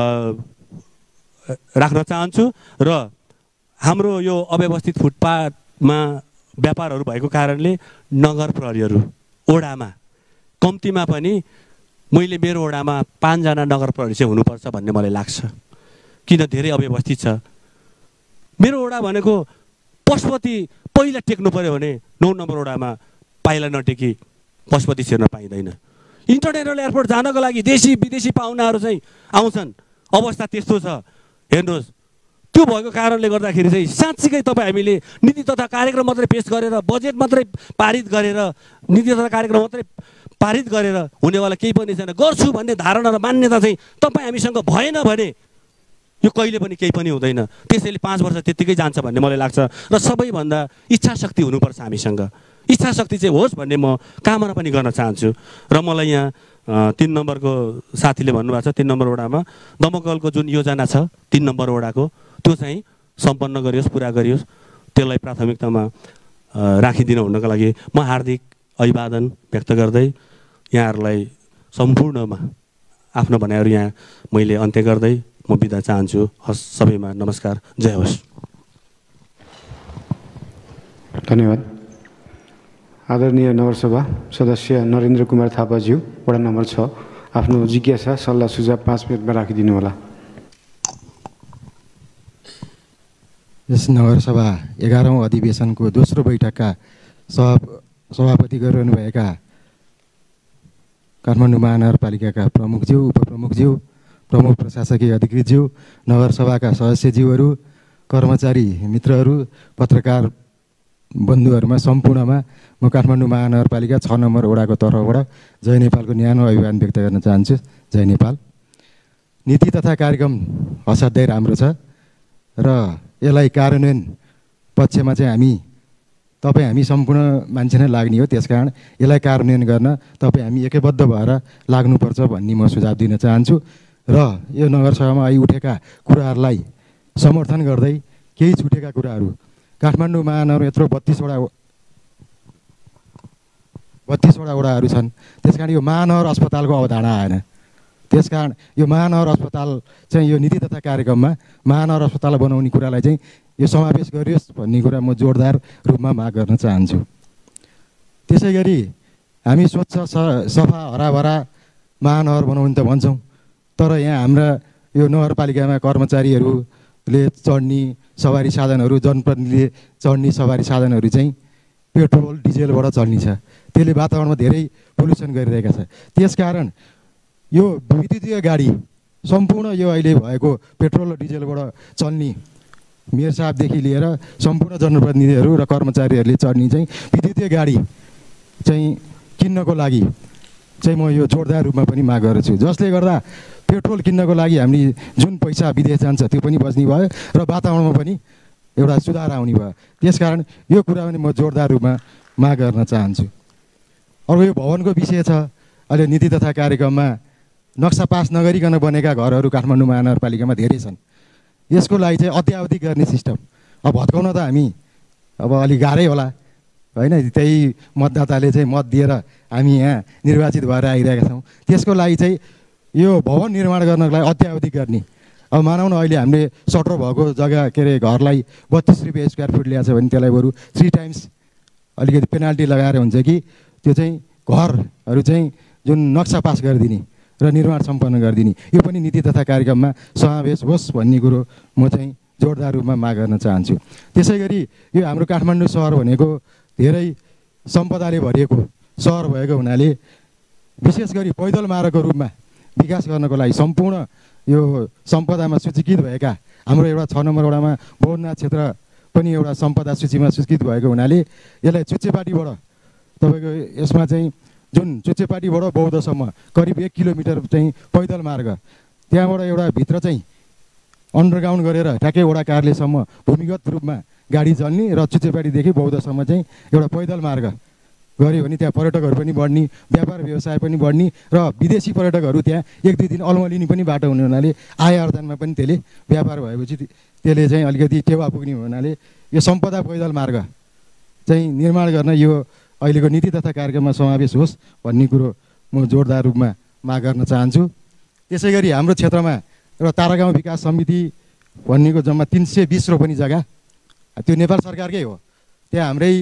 राख्न चाहन्छु र हाम्रो यो अव्यवस्थित फुटपाथमा व्यापारहरू भएको कारणले नगर प्रहरीहरू ओडामा कम्तीमा पनि मैले मेरो वडामा पाँचजना नगर प्रहरी चाहिँ हुनुपर्छ भन्ने मलाई लाग्छ। किन धेरै अव्यवस्थित छ। मेरो वडा भनेको पशुपति पहिला टेक्नु पर्यो भने नौ नम्बर वडामा पाइला नटेकी पशुपति छिर्न पाइँदैन। इन्टरनेसनल एयरपोर्ट जानको लागि देशी विदेशी पाहुनाहरू चाहिँ आउँछन्, अवस्था त्यस्तो छ। हेर्नुहोस्, त्यो भएको कारणले गर्दाखेरि चाहिँ साँच्चीकै तपाईँ हामीले नीति तथा कार्यक्रम मात्रै पेस गरेर, बजेट मात्रै पारित गरेर, नीति तथा कार्यक्रम मात्रै पारित गरेर हुनेवाला केही पनि छैन। गर्छु भन्ने धारणा र मान्यता चाहिँ तपाईँ हामीसँग भएन भने यो कहिले पनि केही पनि हुँदैन। त्यसैले पाँच वर्ष त्यत्तिकै जान्छ भन्ने मलाई लाग्छ। र सबैभन्दा इच्छा शक्ति हुनुपर्छ हामीसँग। इच्छा शक्ति चाहिँ होस् भन्ने म कामना पनि गर्न चाहन्छु। र मलाई यहाँ तिन नम्बरको साथीले भन्नुभएको छ, तिन नम्बर वडामा दमकलको जुन योजना छ तिन नम्बर वडाको, त्यो चाहिँ सम्पन्न गरियोस्, पुरा गरियोस्। त्यसलाई प्राथमिकतामा राखिदिनु हुनको लागि म हार्दिक अभिवादन व्यक्त गर्दै यहाँहरूलाई सम्पूर्णमा आफ्नो भनाइहरू यहाँ मैले अन्त्य गर्दै म बिदा चाहन्छु। हस्, सबैमा नमस्कार, जय होस्। धन्यवाद। आदरणीय नगरसभा सदस्य नरेन्द्र कुमार थापाज्यू, वडा नम्बर छ, आफ्नो जिज्ञासा सल्लाह सुझाव पाँच मिनटमा राखिदिनु होला। यस नगरसभा एघारौँ अधिवेशनको दोस्रो बैठकका सभा सभापति गरिरहनुभएका काठमाडौँ महानगरपालिकाका प्रमुखज्यू, उपप्रमुखज्यू, प्रमुख प्रशासकीय अधिकृतज्यू, नगरसभाका सदस्यज्यूहरू, कर्मचारी मित्रहरू, पत्रकार बन्धुहरूमा सम्पूर्णमा म काठमाडौँ महानगरपालिका छ नम्बर वडाको तर्फबाट जय नेपालको न्यानो अभिवादन व्यक्त गर्न चाहन्छु। जय नेपाल। नीति तथा कार्यक्रम असाध्यै राम्रो छ र यसलाई कार्यान्वयन पक्षमा चाहिँ हामी तपाईँ हामी सम्पूर्ण मान्छे नै लाग्ने हो। त्यसकारण यसलाई कार्यान्वयन गर्न तपाईँ हामी एकैबद्ध भएर लाग्नुपर्छ भन्ने म सुझाव दिन चाहन्छु। र यो नगरसभामा आई उठेका कुराहरूलाई समर्थन गर्दै केही छुटेका कुराहरू, काठमाडौँ महानगर यत्रो बत्तिसवटा बत्तिसवटा वडाहरू छन्। त्यसकारण यो महानगर अस्पतालको अवधारणा आएन। त्यसकारण यो महानगर अस्पताल चाहिँ यो नीति तथा कार्यक्रममा महानगर अस्पताल बनाउने कुरालाई चाहिँ यो समावेश गरियोस् भन्ने कुरा म जोरदार रूपमा माग गर्न चाहन्छु। त्यसै गरी हामी स्वच्छ सफा हराभरा महानगर बनाउने त भन्छौँ, तर यहाँ हाम्रा यो नगरपालिकामा कर्मचारीहरूले चढ्ने सवारी साधनहरू, जनप्रतिनिधिले चढ्ने सवारी साधनहरू चाहिँ पेट्रोल डिजेलबाट चल्ने छ। त्यसले वातावरणमा धेरै पोल्युसन गरिरहेका छ। त्यसकारण यो विद्युतीय गाडी सम्पूर्ण यो अहिले भएको पेट्रोल र डिजेलबाट चल्ने मेयर साहबदेखि लिएर सम्पूर्ण जनप्रतिनिधिहरू र कर्मचारीहरूले चढ्ने चाहिँ विद्युतीय गाडी चाहिँ किन्नको लागि चाहिँ म यो जोरदार रूपमा पनि माग गर्छु। जसले गर्दा पेट्रोल किन्नको लागि हामीले जुन पैसा विदेश जान्छ त्यो पनि बच्ने भयो र वातावरणमा पनि एउटा सुधार आउने भयो। त्यसकारण यो कुरा पनि म जोरदार रूपमा माग गर्न चाहन्छु। अर्को यो भवनको विषय छ। अहिले नीति तथा कार्यक्रममा नक्सा पास नगरिकन बनेका घरहरू काठमाडौँ महानगरपालिकामा धेरै छन्। यसको लागि चाहिँ अत्यावधिक गर्ने सिस्टम अब भत्काउन त हामी अब अलिक गाह्रै होला होइन। त्यही मतदाताले चाहिँ मत दिएर हामी यहाँ निर्वाचित भएर आइरहेका छौँ। त्यसको लागि चाहिँ यो भवन निर्माण गर्नको लागि अत्यावधिक गर्ने, अब मानौँ न अहिले हामीले सटर भएको जग्गा के अरे घरलाई बत्तिस रुपियाँ स्क्वायर फुट ल्याएको छ भने त्यसलाई बरु थ्री टाइम्स अलिकति पेनाल्टी लगाएर हुन्छ कि त्यो चाहिँ घरहरू चाहिँ जुन नक्सा पास गरिदिने र निर्माण सम्पन्न गरिदिने, यो पनि नीति तथा कार्यक्रममा समावेश होस् भन्ने कुरो म चाहिँ जोरदार रूपमा माग गर्न चाहन्छु। त्यसै गरी यो हाम्रो काठमाडौँ सहर भनेको धेरै सम्पदाले भरिएको सहर भएको हुनाले विशेष गरी पैदल मार्गको रूपमा विकास गर्नको लागि सम्पूर्ण यो सम्पदामा सूचीकृत भएका हाम्रो एउटा छ नम्बर वडामा बौद्धनाथ क्षेत्र पनि एउटा सम्पदा सूचीमा सूचीकृत भएको हुनाले यसलाई चुच्चेपाटीबाट तपाईँको यसमा चाहिँ जुन चुच्चेपाटीबाट बौद्धसम्म करिब एक किलोमिटर चाहिँ पैदल मार्ग, त्यहाँबाट एउटा भित्र चाहिँ अन्डरग्राउन्ड गरेर ठ्याक्कै वडा कार्यालयसम्म भूमिगत रूपमा गाडी चल्ने र चुच्चेपाटीदेखि बौद्धसम्म चाहिँ एउटा पैदल मार्ग गऱ्यो भने त्यहाँ पर्यटकहरू पनि बढ्ने, व्यापार व्यवसाय पनि बढ्ने र विदेशी पर्यटकहरू त्यहाँ एक दुई दिन अल्मलिने पनि बाटो हुने हुनाले आय आर्जनमा पनि त्यसले व्यापार भएपछि त्यसले चाहिँ अलिकति टेवा पुग्ने हुनाले यो सम्पदा पैदल मार्ग चाहिँ निर्माण गर्न यो अहिलेको नीति तथा कार्यक्रममा समावेश होस् भन्ने कुरो म जोरदार रूपमा माग गर्न चाहन्छु। त्यसै गरी हाम्रो क्षेत्रमा एउटा तारागाउँ विकास समिति भन्नेको जम्मा तिन सय बिस रोपनी जग्गा त्यो नेपाल सरकारकै हो। त्यहाँ हाम्रै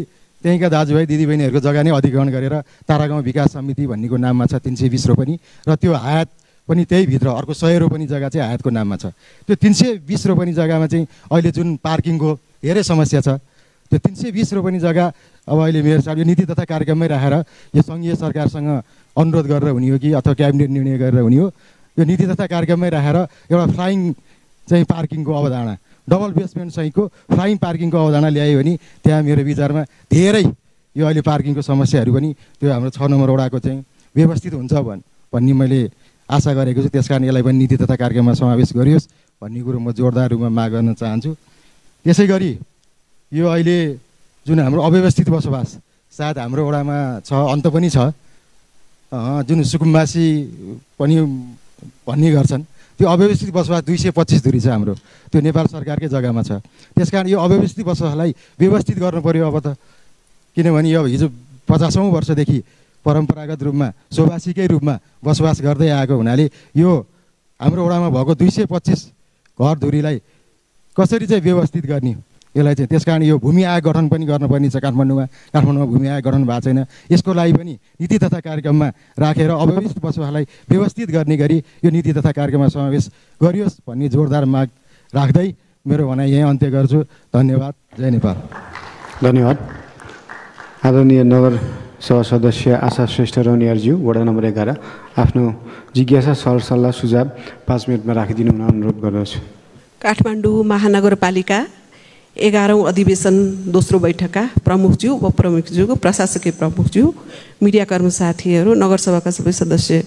त्यहीँका दाजुभाइ दिदीबहिनीहरूको जग्गा नै अधिग्रहण गरेर तारागाउँ विकास समिति भन्नेको नाममा छ तिन सय बिस रोपनी र त्यो आयात पनि त्यहीभित्र अर्को सय रोपनी जग्गा चाहिँ आयातको नाममा छ। त्यो तिन सय बिस रोपनी जग्गामा चाहिँ अहिले जुन पार्किङको धेरै समस्या छ, त्यो तिन सय बिस रोपनी जग्गा अब अहिले मेयर साहब यो नीति तथा कार्यक्रममै राखेर यो सङ्घीय सरकारसँग अनुरोध गरेर हुने हो कि अथवा क्याबिनेट निर्णय गरेर हुने हो, यो नीति तथा कार्यक्रममै राखेर एउटा फ्लाइङ चाहिँ पार्किङको अवधारणा, डबल बेसमेन्ट सहितको फ्लाइङ पार्किङको अवधारणा ल्यायो भने त्यहाँ मेरो विचारमा धेरै यो अहिले पार्किङको समस्याहरू पनि त्यो हाम्रो छ नम्बर वडाको चाहिँ व्यवस्थित हुन्छ भन् भन्ने मैले आशा गरेको छु। त्यस कारण यसलाई पनि नीति तथा कार्यक्रममा समावेश गरियोस् भन्ने कुरो म जोरदार रूपमा माग गर्न चाहन्छु। त्यसै गरी यो अहिले जुन हाम्रो अव्यवस्थित बसोबास सायद हाम्रो वडामा छ, अन्त पनि छ, जुन सुकुम्बासी पनि भन्ने गर्छन्, त्यो अव्यवस्थित बसोबास दुई सय पच्चिस धुरी छ हाम्रो, त्यो नेपाल सरकारकै जग्गामा छ। त्यस कारण यो अव्यवस्थित बसोबासलाई व्यवस्थित गर्नु पर्यो अब त, किनभने यो हिजो पचासौँ वर्षदेखि परम्परागत रूपमा सोभाषीकै रूपमा बसोबास गर्दै आएको हुनाले यो हाम्रो वडामा भएको दुई सय पच्चिस घर धुरीलाई कसरी चाहिँ व्यवस्थित गर्ने यसलाई चाहिँ, त्यस कारण यो भूमि आयोग गठन पनि गर्नुपर्ने छ काठमाडौँमा। काठमाडौँमा भूमि आयोग गठन भएको छैन, यसको लागि पनि नीति तथा कार्यक्रममा राखेर अव्यवस्थित बसोबासलाई व्यवस्थित गर्ने गरी यो नीति तथा कार्यक्रममा समावेश गरियोस् भन्ने जोरदार माग राख्दै मेरो भनाइ यहीँ अन्त्य गर्छु। धन्यवाद। जय नेपाल। धन्यवाद। आदरणीय नगर सभा सदस्य आशा श्रेष्ठ रौनियारज्यू, वडा नम्बर एघार, आफ्नो जिज्ञासा सरसल्लाह सुझाव पाँच मिनटमा राखिदिनु हुन अनुरोध गर्दछु। काठमाडौँ महानगरपालिका एघारौँ अधिवेशन दोस्रो बैठकका प्रमुखज्यू, उपप्रमुखज्यू, प्रशासकीय प्रमुखज्यू, मिडियाकर्मी साथीहरू, नगरसभाका सबै सदस्य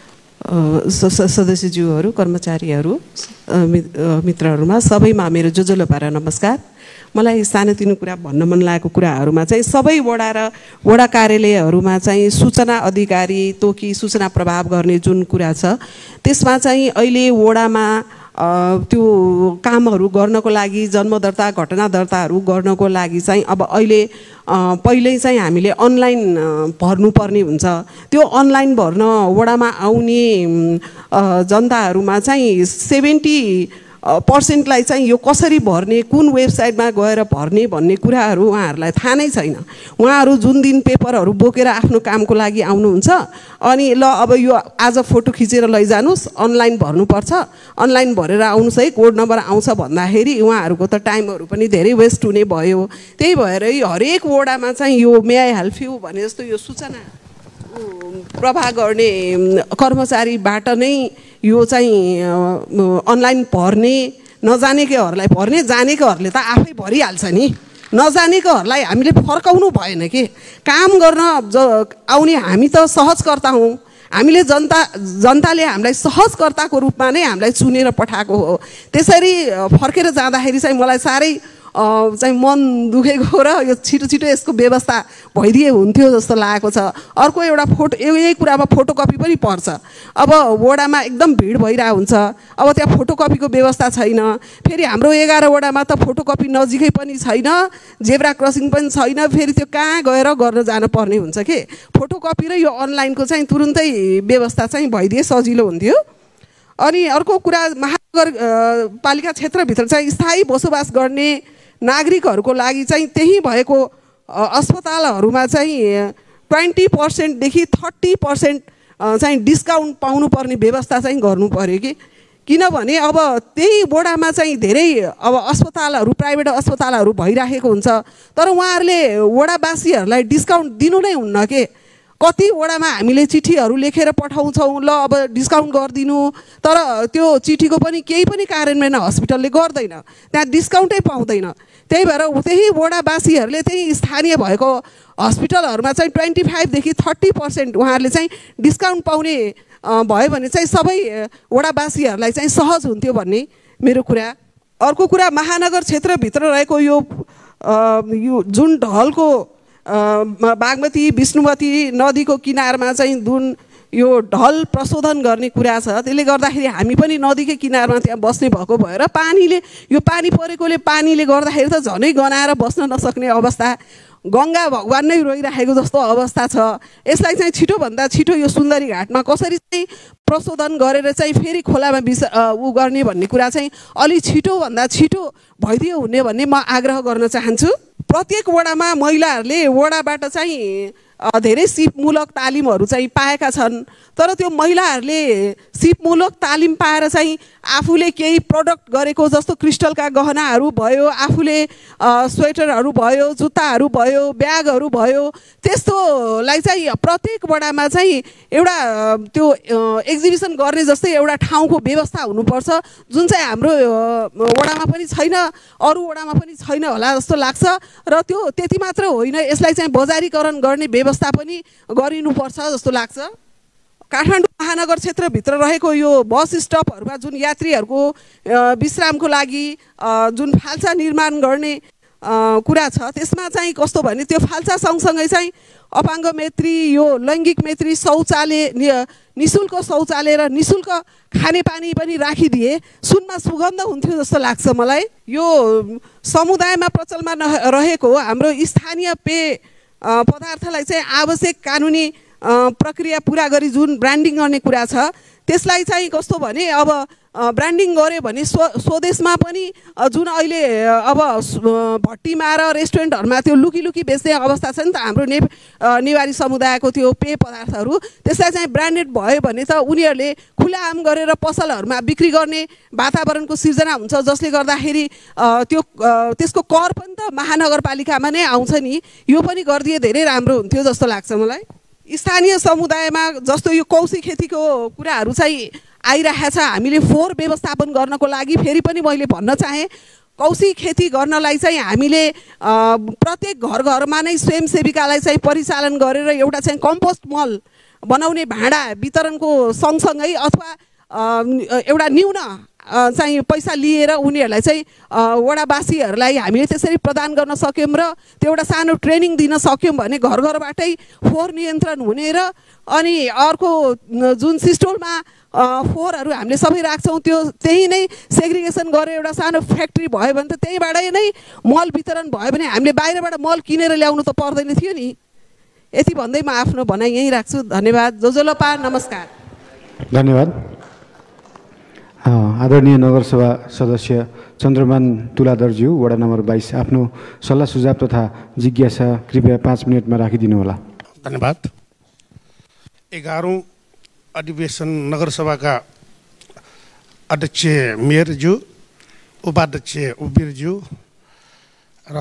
सदस्यज्यूहरू, कर्मचारीहरू, मित्रहरूमा सबैमा मेरो जोजोलो पारा नमस्कार। मलाई सानोतिनो कुरा भन्न मन लागेको कुराहरूमा चाहिँ सबै वडा र वडा कार्यालयहरूमा चाहिँ सूचना अधिकारी तोकी सूचना प्रभाव गर्ने जुन कुरा छ, त्यसमा चाहिँ अहिले वडामा त्यो कामहरू गर्नको लागि जन्म दर्ता घटना दर्ताहरू गर्नको लागि चाहिँ अब अहिले पहिल्यै चाहिँ हामीले अनलाइन भर्नुपर्ने हुन्छ। त्यो अनलाइन भर्न वडामा आउने जनताहरूमा चाहिँ सेभेन्टी पर्सेन्टलाई चाहिँ यो कसरी भर्ने, कुन वेबसाइटमा गएर भर्ने भन्ने कुराहरू उहाँहरूलाई थाहा नै छैन। उहाँहरू जुन दिन पेपरहरू बोकेर आफ्नो कामको लागि आउनुहुन्छ, अनि ल अब यो आज फोटो खिचेर लैजानुहोस्, अनलाइन भर्नुपर्छ, अनलाइन भरेर आउनुहोस् है, कोड नम्बर आउँछ भन्दाखेरि उहाँहरूको त टाइमहरू पनि धेरै वेस्ट हुने भयो। त्यही भएर हरेक वडामा चाहिँ यो मे आई हेल्प यु भने जस्तो यो सूचना प्रवाह गर्ने कर्मचारीबाट नै यो चाहिँ अनलाइन भर्ने, नजानेकोहरूलाई भर्ने, जानेकोहरूले त आफै भरिहाल्छ नि, नजानेकोहरूलाई हामीले फर्काउनु भएन कि। काम गर्न ज आउने हामी त सहजकर्ता हौँ, हामीले जनता जनताले हामीलाई सहजकर्ताको रूपमा नै हामीलाई चुनेर पठाएको हो। त्यसरी फर्केर जाँदाखेरि चाहिँ मलाई साह्रै चाहिँ मन दुखेको र यो छिटो छिटो यसको व्यवस्था भइदिए हुन्थ्यो जस्तो लागेको छ। अर्को एउटा फोटो यही कुरामा फोटोकपी पनि पर्छ। अब वडामा एकदम भिड भइरहेको हुन्छ, अब त्यहाँ फोटोकपीको व्यवस्था छैन। फेरि हाम्रो एघार वडामा त फोटोकपी नजिकै पनि छैन, जेब्रा क्रसिङ पनि छैन, फेरि त्यो कहाँ गएर गर्न जानुपर्ने हुन्छ कि। फोटोकपी र यो अनलाइनको चाहिँ तुरुन्तै व्यवस्था चाहिँ भइदिए सजिलो हुन्थ्यो। अनि अर्को कुरा, महानगरपालिका क्षेत्रभित्र चाहिँ स्थायी बसोबास गर्ने नागरिकहरूको लागि चाहिँ त्यही भएको अस्पतालहरूमा चाहिँ ट्वेन्टी पर्सेन्टदेखि थर्टी पर्सेन्ट चाहिँ डिस्काउन्ट पाउनुपर्ने व्यवस्था चाहिँ गर्नु पऱ्यो कि। किनभने अब त्यही वडामा चाहिँ धेरै अब अस्पतालहरू, प्राइभेट अस्पतालहरू भइराखेको हुन्छ, तर उहाँहरूले वडावासीहरूलाई डिस्काउन्ट दिनु नै हुन्न के। कति वडामा हामीले चिठीहरू लेखेर पठाउँछौँ, ल अब डिस्काउन्ट गरिदिनु, तर त्यो चिठीको पनि केही पनि कार्यान्वयन हस्पिटलले गर्दैन, त्यहाँ डिस्काउन्टै पाउँदैन। त्यही भएर त्यही वडावासीहरूले त्यही स्थानीय भएको हस्पिटलहरूमा चाहिँ ट्वेन्टी फाइभदेखि थर्टी पर्सेन्ट उहाँहरूले चाहिँ डिस्काउन्ट पाउने भयो भने चाहिँ सबै वडावासीहरूलाई चाहिँ सहज हुन्थ्यो भन्ने मेरो कुरा। अर्को कुरा, महानगर क्षेत्रभित्र रहेको यो यो जुन ढलको बागमती विष्णुमती नदीको किनारमा चाहिँ जुन यो ढल प्रशोधन गर्ने कुरा छ, त्यसले गर्दाखेरि हामी पनि नदीकै किनारमा त्यहाँ बस्ने भएको भएर पानीले यो पानी परेकोले पानीले गर्दाखेरि त झनै गनाएर बस्न नसक्ने अवस्था, गङ्गा भगवान नै रोइराखेको जस्तो अवस्था छ। यसलाई चाहिँ छिटोभन्दा छिटो यो सुन्दरी घाटमा कसरी चाहिँ प्रशोधन गरेर चाहिँ फेरि खोलामा बिस उ गर्ने भन्ने कुरा चाहिँ अलि छिटोभन्दा छिटो भइदियो हुने भन्ने म आग्रह गर्न चाहन्छु। प्रत्येक वडामा महिलाहरूले वडाबाट चाहिँ धेरै सिपमूलक तालिमहरू चाहिँ पाएका छन्। तर त्यो महिलाहरूले सिपमूलक तालिम पाएर चाहिँ आफूले केही प्रडक्ट गरेको जस्तो क्रिस्टलका गहनाहरू भयो, आफूले स्वेटरहरू भयो, जुत्ताहरू भयो, ब्यागहरू भयो, त्यस्तोलाई चाहिँ प्रत्येक वडामा चाहिँ एउटा त्यो एक्जिबिसन गर्ने जस्तै एउटा ठाउँको व्यवस्था हुनुपर्छ, जुन चाहिँ हाम्रो वडामा पनि छैन, अरू वडामा पनि छैन होला जस्तो लाग्छ। र त्यो त्यति मात्र होइन, यसलाई चाहिँ बजारीकरण गर्ने व्यवस्था पनि गरिनुपर्छ जस्तो लाग्छ। काठमाडौँ महानगर क्षेत्रभित्र रहेको यो बस स्टपहरूमा जुन यात्रीहरूको विश्रामको लागि जुन फाल्सा निर्माण गर्ने कुरा छ, त्यसमा चाहिँ कस्तो भने त्यो फाल्सा सँगसँगै चाहिँ अपाङ्ग मैत्री, यो लैङ्गिक मैत्री शौचालय, निशुल्क शौचालय र निशुल्क खानेपानी पनि राखिदिए सुनमा सुगन्ध हुन्थ्यो जस्तो लाग्छ मलाई। यो समुदायमा प्रचलनमा रहेको हाम्रो स्थानीय पेय पदार्थलाई चाहिँ आवश्यक कानुनी प्रक्रिया पुरा गरी जुन ब्रान्डिङ गर्ने कुरा छ, त्यसलाई चाहिँ कस्तो भने अब ब्रान्डिङ गऱ्यो भने स्व स्वदेशमा पनि जुन अहिले अब भट्टीमा र रेस्टुरेन्टहरूमा त्यो लुकी लुकी बेच्ने अवस्था छ नि त हाम्रो ने नेवारी समुदायको त्यो पेय पदार्थहरू, त्यसलाई चाहिँ ब्रान्डेड भयो भने त उनीहरूले खुलाआम गरेर पसलहरूमा बिक्री गर्ने वातावरणको सिर्जना हुन्छ, जसले गर्दाखेरि त्यो त्यसको कर पनि त महानगरपालिकामा नै आउँछ नि। यो पनि गरिदिए धेरै राम्रो हुन्थ्यो जस्तो लाग्छ मलाई। स्थानीय समुदायमा जस्तो यो कौशी खेतीको कुराहरू चाहिँ आइरहेको छ, हामीले फोहोर व्यवस्थापन गर्नको लागि फेरि पनि मैले भन्न चाहेँ, कौशी खेती गर्नलाई चाहिँ हामीले प्रत्येक घर घरमा नै स्वयंसेविकालाई चाहिँ परिचालन गरेर एउटा चाहिँ कम्पोस्ट मल बनाउने भाँडा वितरणको सँगसँगै अथवा एउटा न्यून चाहिँ पैसा लिएर उनीहरूलाई चाहिँ वडावासीहरूलाई हामीले त्यसरी प्रदान गर्न सक्यौँ र त्यो एउटा सानो ट्रेनिङ दिन सक्यौँ भने घर घरबाटै फोहोर नियन्त्रण हुने र अनि अर्को जुन सिस्टोलमा फोहोरहरू हामीले सबै राख्छौँ त्यो त्यही नै सेग्रिगेसन गरेर एउटा सानो फ्याक्ट्री भयो भने त त्यहीँबाटै नै मल वितरण भयो भने हामीले बाहिरबाट मल किनेर ल्याउनु त पर्दैन थियो नि। यति भन्दै म आफ्नो भनाइ यहीँ राख्छु। धन्यवाद। जोजोलोपा, नमस्कार। धन्यवाद। आदरणीय नगरसभा सदस्य चन्द्रमान तुलाधरज्यू, वडा नम्बर बाइस, आफ्नो सल्लाह सुझाव तथा जिज्ञासा कृपया पाँच मिनटमा राखिदिनु होला। धन्यवाद। एघारौँ अधिवेशन नगरसभाका अध्यक्ष मेयरज्यू, उपाध्यक्ष उबिरज्यू र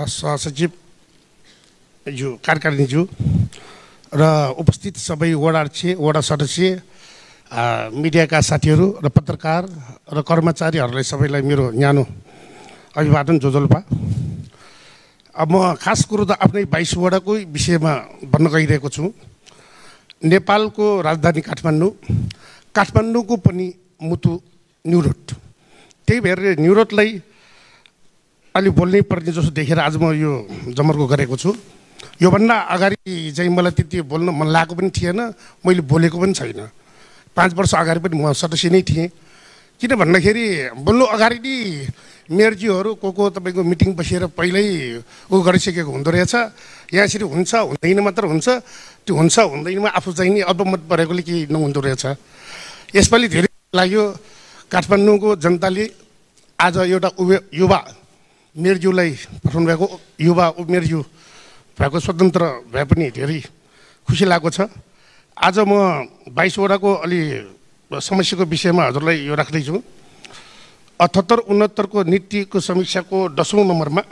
सहसचिवज्यू, कार्यकारिणीज्यू र उपस्थित सबै वडा अध्यक्ष, वडा सदस्य, मिडियाका साथीहरू र पत्रकार र कर्मचारीहरूलाई सबैलाई मेरो न्यानो अभिवादन। जोजोल्पा। अब म खास कुरो त आफ्नै बाइस वडाकै विषयमा भन्न गइरहेको छु। नेपालको राजधानी काठमाडौँ, काठमाडौँको पनि मुटु न्युरोड, त्यही भएर न्युरोडलाई अलि बोल्नै पर्ने जस्तो देखेर आज म यो जमर्को गरेको छु। योभन्दा अगाडि चाहिँ मलाई त्यति बोल्न मन लागेको पनि थिएन, मैले बोलेको पनि छैन। पाँच वर्ष अगाडि पनि म सदस्य नै थिएँ। किन भन्दाखेरि बोल्नु अगाडि नै मेयरज्यूहरू को को तपाईँको मिटिङ बसेर पहिल्यै ऊ गरिसकेको हुँदो रहेछ, यहाँ यसरी हुन्छ हुँदैन मात्र हुन्छ, त्यो हुन्छ हुँदैनमा आफू चाहिँ नि अल्पमत परेकोले केही नहुँदो रहेछ। यसपालि धेरै लाग्यो काठमाडौँको जनताले आज एउटा उभे युवा मेयरज्यूलाई पठाउनु भएको, युवा मेयरज्यू भएको स्वतन्त्र भए पनि धेरै खुसी लागेको छ। आज म बाइसवटाको अलि समस्याको विषयमा हजुरलाई यो राख्दैछु। अठहत्तर उनहत्तरको नीतिको समीक्षाको दसौँ नम्बरमा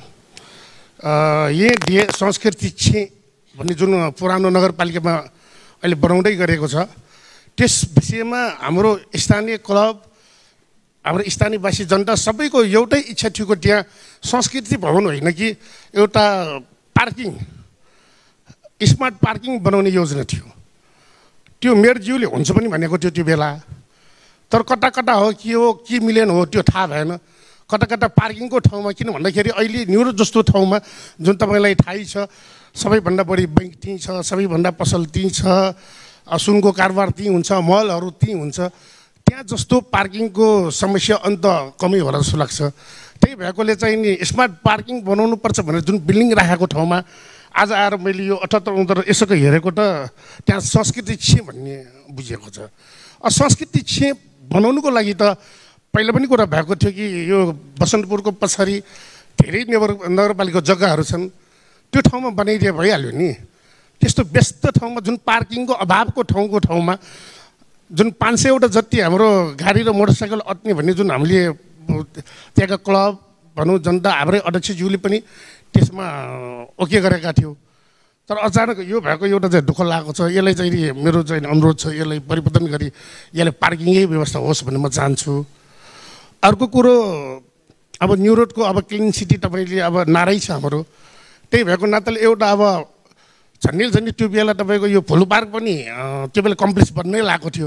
यही दिए संस्कृति छे भन्ने जुन पुरानो नगरपालिकामा अहिले बनाउँदै गरेको छ, त्यस विषयमा हाम्रो स्थानीय क्लब, हाम्रो स्थानीयवासी जनता सबैको एउटै इच्छा थियो कि त्यहाँ संस्कृति भवन होइन कि एउटा पार्किङ, स्मार्ट पार्किङ बनाउने योजना थियो। त्यो मेयरज्यूले हुन्छ पनि भनेको थियो त्यो बेला, तर कता कता हो के हो के मिलेन हो त्यो थाहा भएन। कता कता पार्किङको ठाउँमा, किन भन्दाखेरि अहिले न्युरो जस्तो ठाउँमा जुन तपाईँलाई थाहै छ सबैभन्दा बढी बैङ्क त्यहीँ छ, सबैभन्दा पसल त्यहीँ छ, सुनको कारोबार त्यहीँ हुन्छ, मलहरू त्यहीँ हुन्छ, त्यहाँ जस्तो पार्किङको समस्या अन्त कमै होला जस्तो लाग्छ। त्यही भएकोले चाहिँ नि स्मार्ट पार्किङ बनाउनुपर्छ भनेर जुन बिल्डिङ राखेको ठाउँमा आज आएर मैले यो अठहत्तर उनहत्तर यसोको हेरेको त त्यहाँ संस्कृति छे भन्ने बुझेको छ। संस्कृति छे बनाउनुको लागि त पहिला पनि कुरा भएको थियो कि यो बसन्तपुरको पछाडि धेरै नेबर नगरपालिका जग्गाहरू छन्, त्यो ठाउँमा बनाइदिए भइहाल्यो नि। त्यस्तो व्यस्त ठाउँमा जुन पार्किङको अभावको ठाउँको ठाउँमा जुन पाँच सयवटा जति हाम्रो गाडी र मोटरसाइकल अट्ने भन्ने जुन हामीले त्यहाँका क्लब भनौँ जनता हाम्रै अध्यक्षज्यूले पनि त्यसमा ओके गरेका थियो। तर अचानक यो भएको एउटा चाहिँ दुःख लागेको छ। यसलाई चाहिँ मेरो चाहिँ अनुरोध छ, यसलाई परिवर्तन गरी यसलाई पार्किङै व्यवस्था होस् भन्ने म चाहन्छु। अर्को कुरो अब न्यु रोडको अब क्लिन सिटी तपाईँले अब नारै छ हाम्रो, त्यही भएको नाताले एउटा अब झन्डै झन्डै त्यो बेला तपाईँको यो फुल पार्क पनि त्यो बेला कम्प्लेक्स बन्नै लागेको थियो।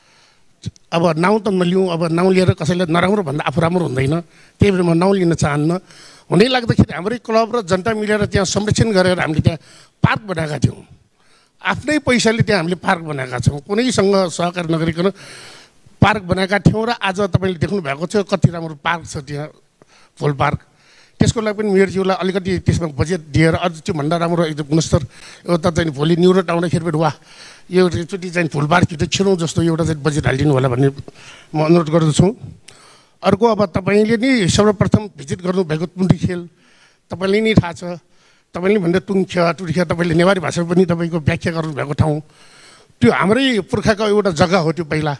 अब नाउँ त नलिउँ, अब नाउँ लिएर कसैलाई नराम्रो भन्दा आफू राम्रो हुँदैन, त्यही भएर म नाउँ लिन चाहन्न। हुनै लाग्दाखेरि हाम्रै क्लब र जनता मिलेर त्यहाँ संरक्षण गरेर हामीले त्यहाँ पार्क बनाएका थियौँ। आफ्नै पैसाले त्यहाँ हामीले पार्क बनाएका छौँ, कुनैसँग सहकारी नगरिकन पार्क बनाएका थियौँ। र आज तपाईँले देख्नु भएको छ कति राम्रो पार्क छ त्यहाँ, फुल पार्क। त्यसको लागि पनि मेयरज्यूलाई अलिकति त्यसमा बजेट दिएर अझ त्यो भन्दा राम्रो एकदम गुणस्तर एउटा चाहिँ भोलि न्यु रोड आउँदाखेरि पनि वाह यो एकचोटि चाहिँ फुल पार्क छिटो छिरौँ जस्तो एउटा चाहिँ बजेट हालिदिनु होला भन्ने म अनुरोध गर्दछु। अर्को अब तपाईँले नि सर्वप्रथम भिजिट गर्नुभएको टुङ्गी खेल तपाईँलाई नै थाहा छ। तपाईँले भन्दा टुङ्ख्या टुर्ख्या तपाईँले नेवारी भाषामा पनि तपाईँको व्याख्या गर्नुभएको ठाउँ त्यो हाम्रै पुर्खाको एउटा जग्गा हो त्यो पहिला।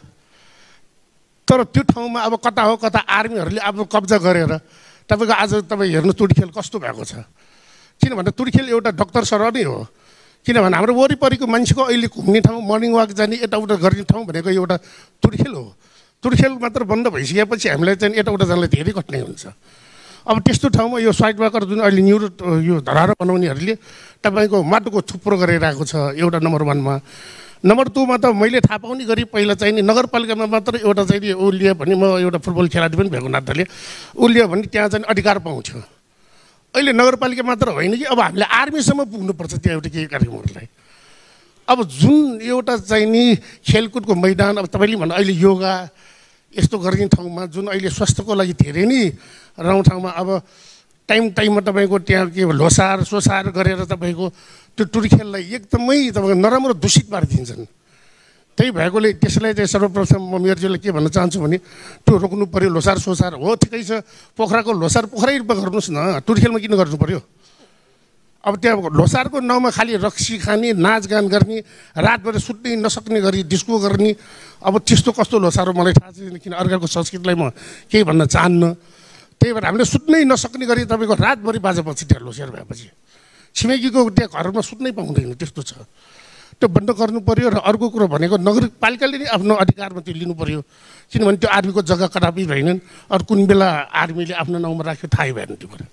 तर त्यो ठाउँमा अब कता हो कता आर्मीहरूले अब कब्जा गरेर तपाईँको आज तपाईँ हेर्नु तुडखेल कस्तो भएको छ। किनभने तुडखेल एउटा डक्टर सरह नै हो। किनभने हाम्रो वरिपरिको मान्छेको अहिले घुम्ने ठाउँ, मर्निङ वाक जाने यताउता गर्ने ठाउँ भनेको एउटा तुडखेल हो। तुडखेल मात्र बन्द भइसकेपछि हामीलाई चाहिँ यताउता जानलाई धेरै कठिनाइ हुन्छ। अब त्यस्तो ठाउँमा यो साइड वाकर जुन अहिले न्यु रोड यो धराहरा बनाउनेहरूले तपाईँको माटोको थुप्रो गरिरहेको छ एउटा नम्बर वानमा। नम्बर टूमा त मैले थाहा पाउने गरी पहिला चाहिँ नि नगरपालिकामा मात्र एउटा चाहिँ ऊ लियो भने म एउटा फुटबल खेलाडी पनि भएको नाताले ऊ लियो भने त्यहाँ चाहिँ अधिकार पाउँथ्यो। अहिले नगरपालिका मात्र होइन कि अब हामीले आर्मीसम्म पुग्नुपर्छ त्यहाँ एउटा केही कार्यक्रमहरूलाई। अब जुन एउटा चाहिँ नि खेलकुदको मैदान अब तपाईँले भन्नु अहिले योगा यस्तो गर्ने ठाउँमा जुन अहिले स्वास्थ्यको लागि धेरै नै राउँ ठाउँमा अब टाइम टाइममा तपाईँको त्यहाँ के लोसार सोसार गरेर तपाईँको त्यो टुर्खेललाई एकदमै तपाईँको नराम्रो दूषित पारिदिन्छन्। त्यही भएकोले त्यसलाई चाहिँ सर्वप्रथम म मेयरज्यूलाई के भन्न चाहन्छु भने त्यो रोक्नु पऱ्यो। लोसार सोसार हो ठिकै छ, पोखराको लोसार पोखरैमा गर्नुहोस् न, टुर्खेलमा किन गर्नु पऱ्यो? अब त्यहाँ लोसारको नाउँमा खालि रक्सी खाने, नाचगान गर्ने, रातभरि सुत्नै नसक्ने गरी डिस्को गर्ने, अब त्यस्तो कस्तो लोसार हो मलाई थाहा छैन। किन अर्काको संस्कृतिलाई म केही भन्न चाहन्न। त्यही भएर हामीले सुत्नै नसक्ने गरी तपाईँको रातभरि बाजेपछि त्यहाँ लोसार भएपछि छिमेकीको त्यहाँ घरमा सुत्नै पाउँदैन, त्यस्तो छ। त्यो बन्द गर्नु पऱ्यो। र अर्को कुरो भनेको नगरपालिकाले नै आफ्नो अधिकारमा त्यो लिनु पऱ्यो। किनभने त्यो आर्मीको जग्गा कदापि भएनन्। अरू कुन बेला आर्मीले आफ्नो नाउँमा राख्यो थाहै भएन त्यो कुरा।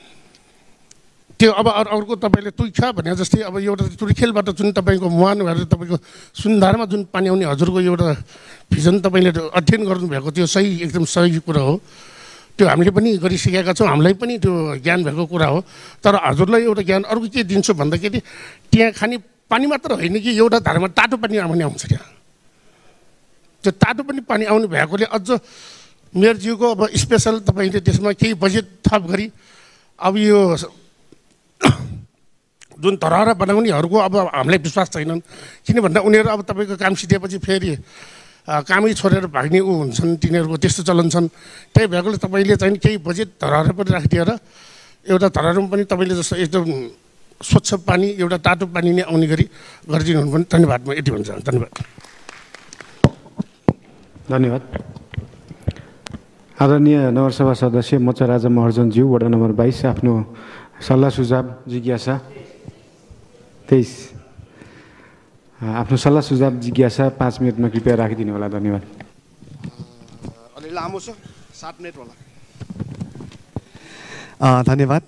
त्यो अब अर्को तपाईँले तुइखा भने जस्तै अब एउटा तुर्खेलबाट जुन तपाईँको मुहान भएर तपाईँको सुन्धारमा जुन पानी आउने हजुरको एउटा भिजन तपाईँले अध्ययन गर्नुभएको त्यो सही एकदम सही कुरा हो। त्यो हामीले पनि गरिसकेका छौँ, हामीलाई पनि त्यो ज्ञान भएको कुरा हो। तर हजुरलाई एउटा ज्ञान अर्को के दिन्छु भन्दाखेरि त्यहाँ खाने पानी मात्र होइन कि एउटा धारामा तातो पानी आउने आउँछ त्यहाँ। त्यो तातो पनि पानी आउने भएकोले अझ मेयरज्यूको अब स्पेसल तपाईँले त्यसमा केही बजेट थप गरी अब यो जुन धरहरा बनाउनेहरूको अब हामीलाई विश्वास छैनन्। किन भन्दा उनीहरू अब तपाईँको काम सिधेपछि फेरि कामै छोडेर भाग्ने ऊ हुन्छन्, तिनीहरूको त्यस्तो चलन छन्। त्यही भएकोले तपाईँले चाहिँ केही बजेट धरहरा पनि राखिदिएर एउटा धरहरामा पनि तपाईँले जस्तो एकदम स्वच्छ पानी एउटा तातो पानी नै आउने गरी गरिदिनु भने धन्यवाद। म यति भन्न चाहन्छु। धन्यवाद। धन्यवाद। आदरणीय नगरसभा सदस्य मोचराजा महर्जनज्यू वडा नम्बर बाइस आफ्नो सल्लाह सुझाव जिज्ञासा तेइस आफ्नो सल्लाह सुझाव जिज्ञासा पाँच मिनटमा कृपया राखिदिनु होला। धन्यवाद। अलि लामो छ, सात मिनट होला। धन्यवाद।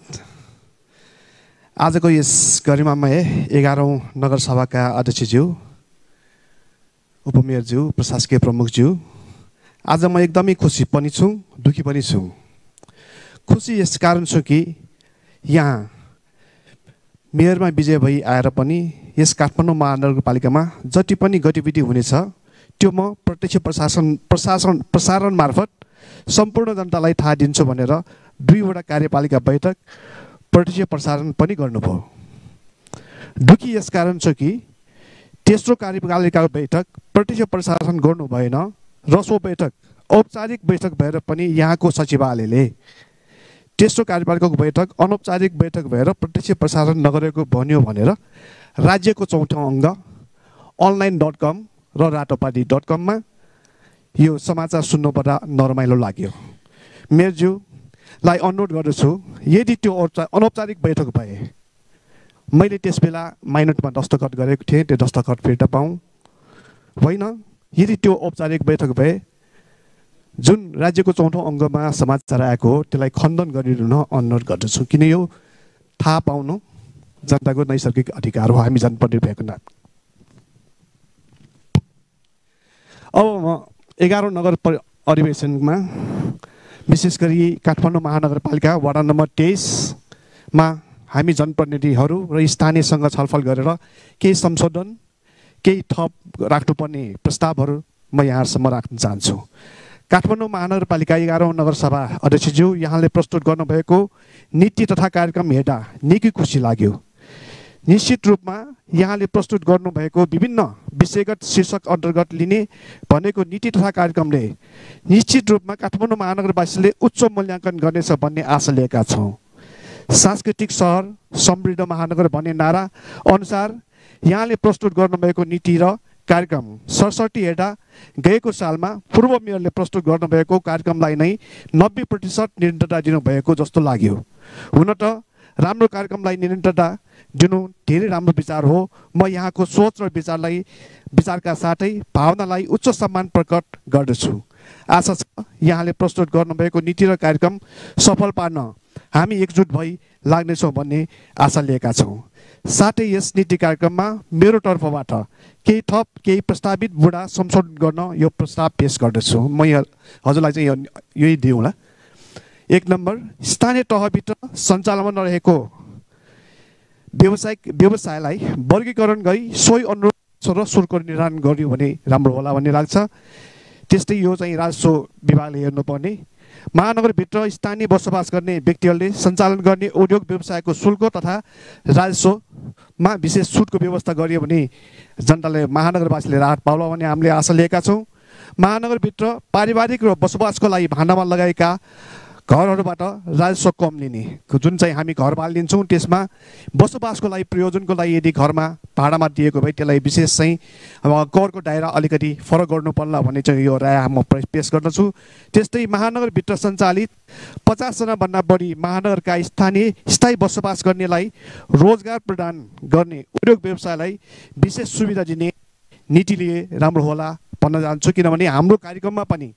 आजको यस गरिमामय एघारौँ नगरसभाका अध्यक्षज्यू, उपमेयरज्यू, प्रशासकीय प्रमुखज्यू, आज म एकदमै खुसी पनि छु, दुःखी पनि छु। खुसी यस कारण छु कि यहाँ मेयरमा विजय भई आएर पनि यस काठमाडौँ महानगरपालिकामा जति पनि गतिविधि हुनेछ त्यो म प्रत्यक्ष प्रशासन प्रशासन प्रसारण मार्फत सम्पूर्ण जनतालाई थाहा दिन्छु भनेर दुईवटा कार्यपालिका बैठक प्रत्यक्ष प्रसारण पनि गर्नुभयो। दुःखी यस कारण छ कि तेस्रो कार्यपालिका बैठक प्रत्यक्ष प्रसारण गर्नु भएन र सो बैठक औपचारिक बैठक भएर पनि यहाँको सचिवालयले तेस्रो कार्यपालिकाको बैठक अनौपचारिक बैठक भएर प्रत्यक्ष प्रसारण नगरेको भनियो भनेर राज्यको चौथो अङ्ग अनलाइन डट कम र रातोपाटी डट कममा यो समाचार सुन्नुपर्दा नरमाइलो लाग्यो। मेयरज्यूलाई अनुरोध गर्दछु, यदि त्यो अनौपचारिक बैठक भए मैले त्यस बेला माइनटमा दस्तखत गरेको थिएँ, त्यो दस्तखत फिर्ता पाऊँ। होइन, यदि त्यो औपचारिक बैठक भए जुन राज्यको चौथो अङ्गमा समाचार आएको हो त्यसलाई खण्डन गरिदिन अनुरोध गर्दछु, किन यो थाहा पाउनु जनताको नैसर्गिक अधिकार हो हामी जनप्रतिनिधि भएको नाते। अब म एघारौँ नगर अधिवेशनमा विशेष गरी काठमाडौँ महानगरपालिका वडा नम्बर तेइसमा हामी जनप्रतिनिधिहरू र स्थानीयसँग छलफल गरेर केही संशोधन केही थप राख्नुपर्ने प्रस्तावहरू म यहाँहरूसम्म राख्न चाहन्छु। काठमाडौँ महानगरपालिका एघारौँ नगरसभा अध्यक्षज्यू, यहाँले प्रस्तुत गर्नुभएको नीति तथा कार्यक्रम हेर्दा निकै खुसी लाग्यो। निश्चित रूपमा यहाँले प्रस्तुत गर्नुभएको विभिन्न विषयगत शीर्षक अन्तर्गत लिने भनेको नीति तथा कार्यक्रमले निश्चित रूपमा काठमाडौँ महानगरवासीले उच्च मूल्याङ्कन गर्नेछ भन्ने आशा लिएका छौँ। सांस्कृतिक सहर समृद्ध महानगर भन्ने नारा अनुसार यहाँले प्रस्तुत गर्नुभएको नीति र कार्यक्रम सरसर्ती हेर्दा गएको सालमा पूर्व मेयरले प्रस्तुत गर्नुभएको कार्यक्रमलाई नै नब्बे प्रतिशत निरन्तरता दिनुभएको जस्तो लाग्यो। हुन त राम्रो कार्यक्रमलाई निरन्तरता दिनु धेरै राम्रो विचार हो। म यहाँको सोच र विचारलाई विचारका साथै भावनालाई उच्च सम्मान प्रकट गर्दछु। आशा छ यहाँले प्रस्तुत गर्नुभएको नीति र कार्यक्रम सफल पार्न हामी एकजुट भई लाग्नेछौँ भन्ने आशा लिएका छौँ। साथै यस नीति कार्यक्रममा मेरो तर्फबाट केही थप केही प्रस्तावित बुढा संशोधन गर्न यो प्रस्ताव पेश गर्दछु। म यहाँ हजुरलाई चाहिँ यही दिउँला। एक नम्बर, स्थानीय तहभित्र सञ्चालनमा रहेको व्यावसायिक व्यवसायलाई वर्गीकरण गरी सोही अनुरूप र शुल्क निर्धारण गरियो भने राम्रो होला भन्ने लाग्छ। त्यस्तै यो चाहिँ राजस्व विभागले हेर्नुपर्ने। महानगरभित्र स्थानीय बसोबास गर्ने व्यक्तिहरूले सञ्चालन गर्ने उद्योग व्यवसायको शुल्क तथा राजस्वमा विशेष छुटको व्यवस्था गरियो भने जनताले महानगरवासीले राहत पाउला भन्ने हामीले आशा लिएका छौँ। महानगरभित्र पारिवारिक र बसोबासको लागि भाडामा लगाएका घरहरूबाट राजस्व कम लिने, जुन चाहिँ हामी घर बालिदिन्छौँ त्यसमा बसोबासको लागि प्रयोजनको लागि यदि घरमा भाडामा दिएको भए त्यसलाई विशेष चाहिँ करको दायरा अलिकति फरक गर्नु पर्ला भन्ने चाहिँ यो राय म पेश गर्दछु। त्यस्तै महानगरभित्र सञ्चालित पचासजना भन्दा बढी महानगरका स्थानीय स्थायी बसोबास गर्नेलाई रोजगार प्रदान गर्ने उद्योग व्यवसायलाई विशेष सुविधा दिने नीति लिए राम्रो होला भन्न चाहन्छु। किनभने हाम्रो कार्यक्रममा पनि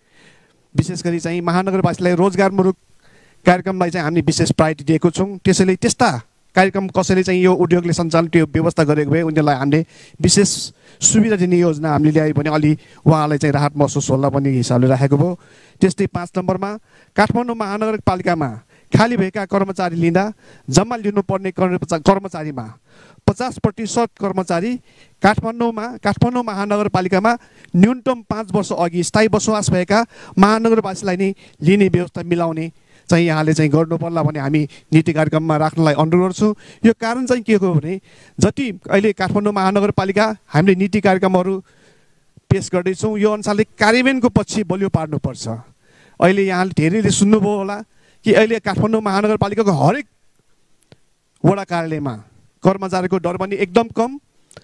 विशेष गरी चाहिँ महानगरवासीलाई रोजगारमूलक कार्यक्रमलाई चाहिँ हामीले विशेष प्रायोरिटी दिएको छौँ। त्यसैले त्यस्ता कार्यक्रम कसैले चाहिँ यो उद्योगले सञ्चालन त्यो व्यवस्था गरेको भए उनीहरूलाई हामीले विशेष सुविधा दिने योजना हामीले ल्यायो भने अलि उहाँलाई चाहिँ राहत महसुस होला भन्ने हिसाबले राखेको भयो। त्यस्तै पाँच नम्बरमा काठमाडौँ महानगरपालिकामा खाली भएका कर्मचारी लिँदा जम्मा लिनुपर्ने कर्मचारीमा पचास प्रतिशत कर्मचारी काठमाडौँमा काठमाडौँ महानगरपालिकामा न्यूनतम पाँच वर्ष अघि स्थायी बसोबास भएका महानगरवासीलाई नै लिने व्यवस्था मिलाउने चाहिँ यहाँले चाहिँ गर्नु पर्ला भने हामी नीति कार्यक्रममा राख्नलाई अनुरोध गर्छु। यो कारण चाहिँ के हो भने जति अहिले काठमाडौँ महानगरपालिका हामीले नीति कार्यक्रमहरू पेश गर्दैछौँ यो अनुसारले कार्यान्वयनको पछि बलियो पार्नुपर्छ। अहिले यहाँले धेरैले सुन्नुभयो होला कि अहिले काठमाडौँ महानगरपालिकाको हरेक वडा कार्यालयमा कर्मचारीको दर पनि एकदम कम,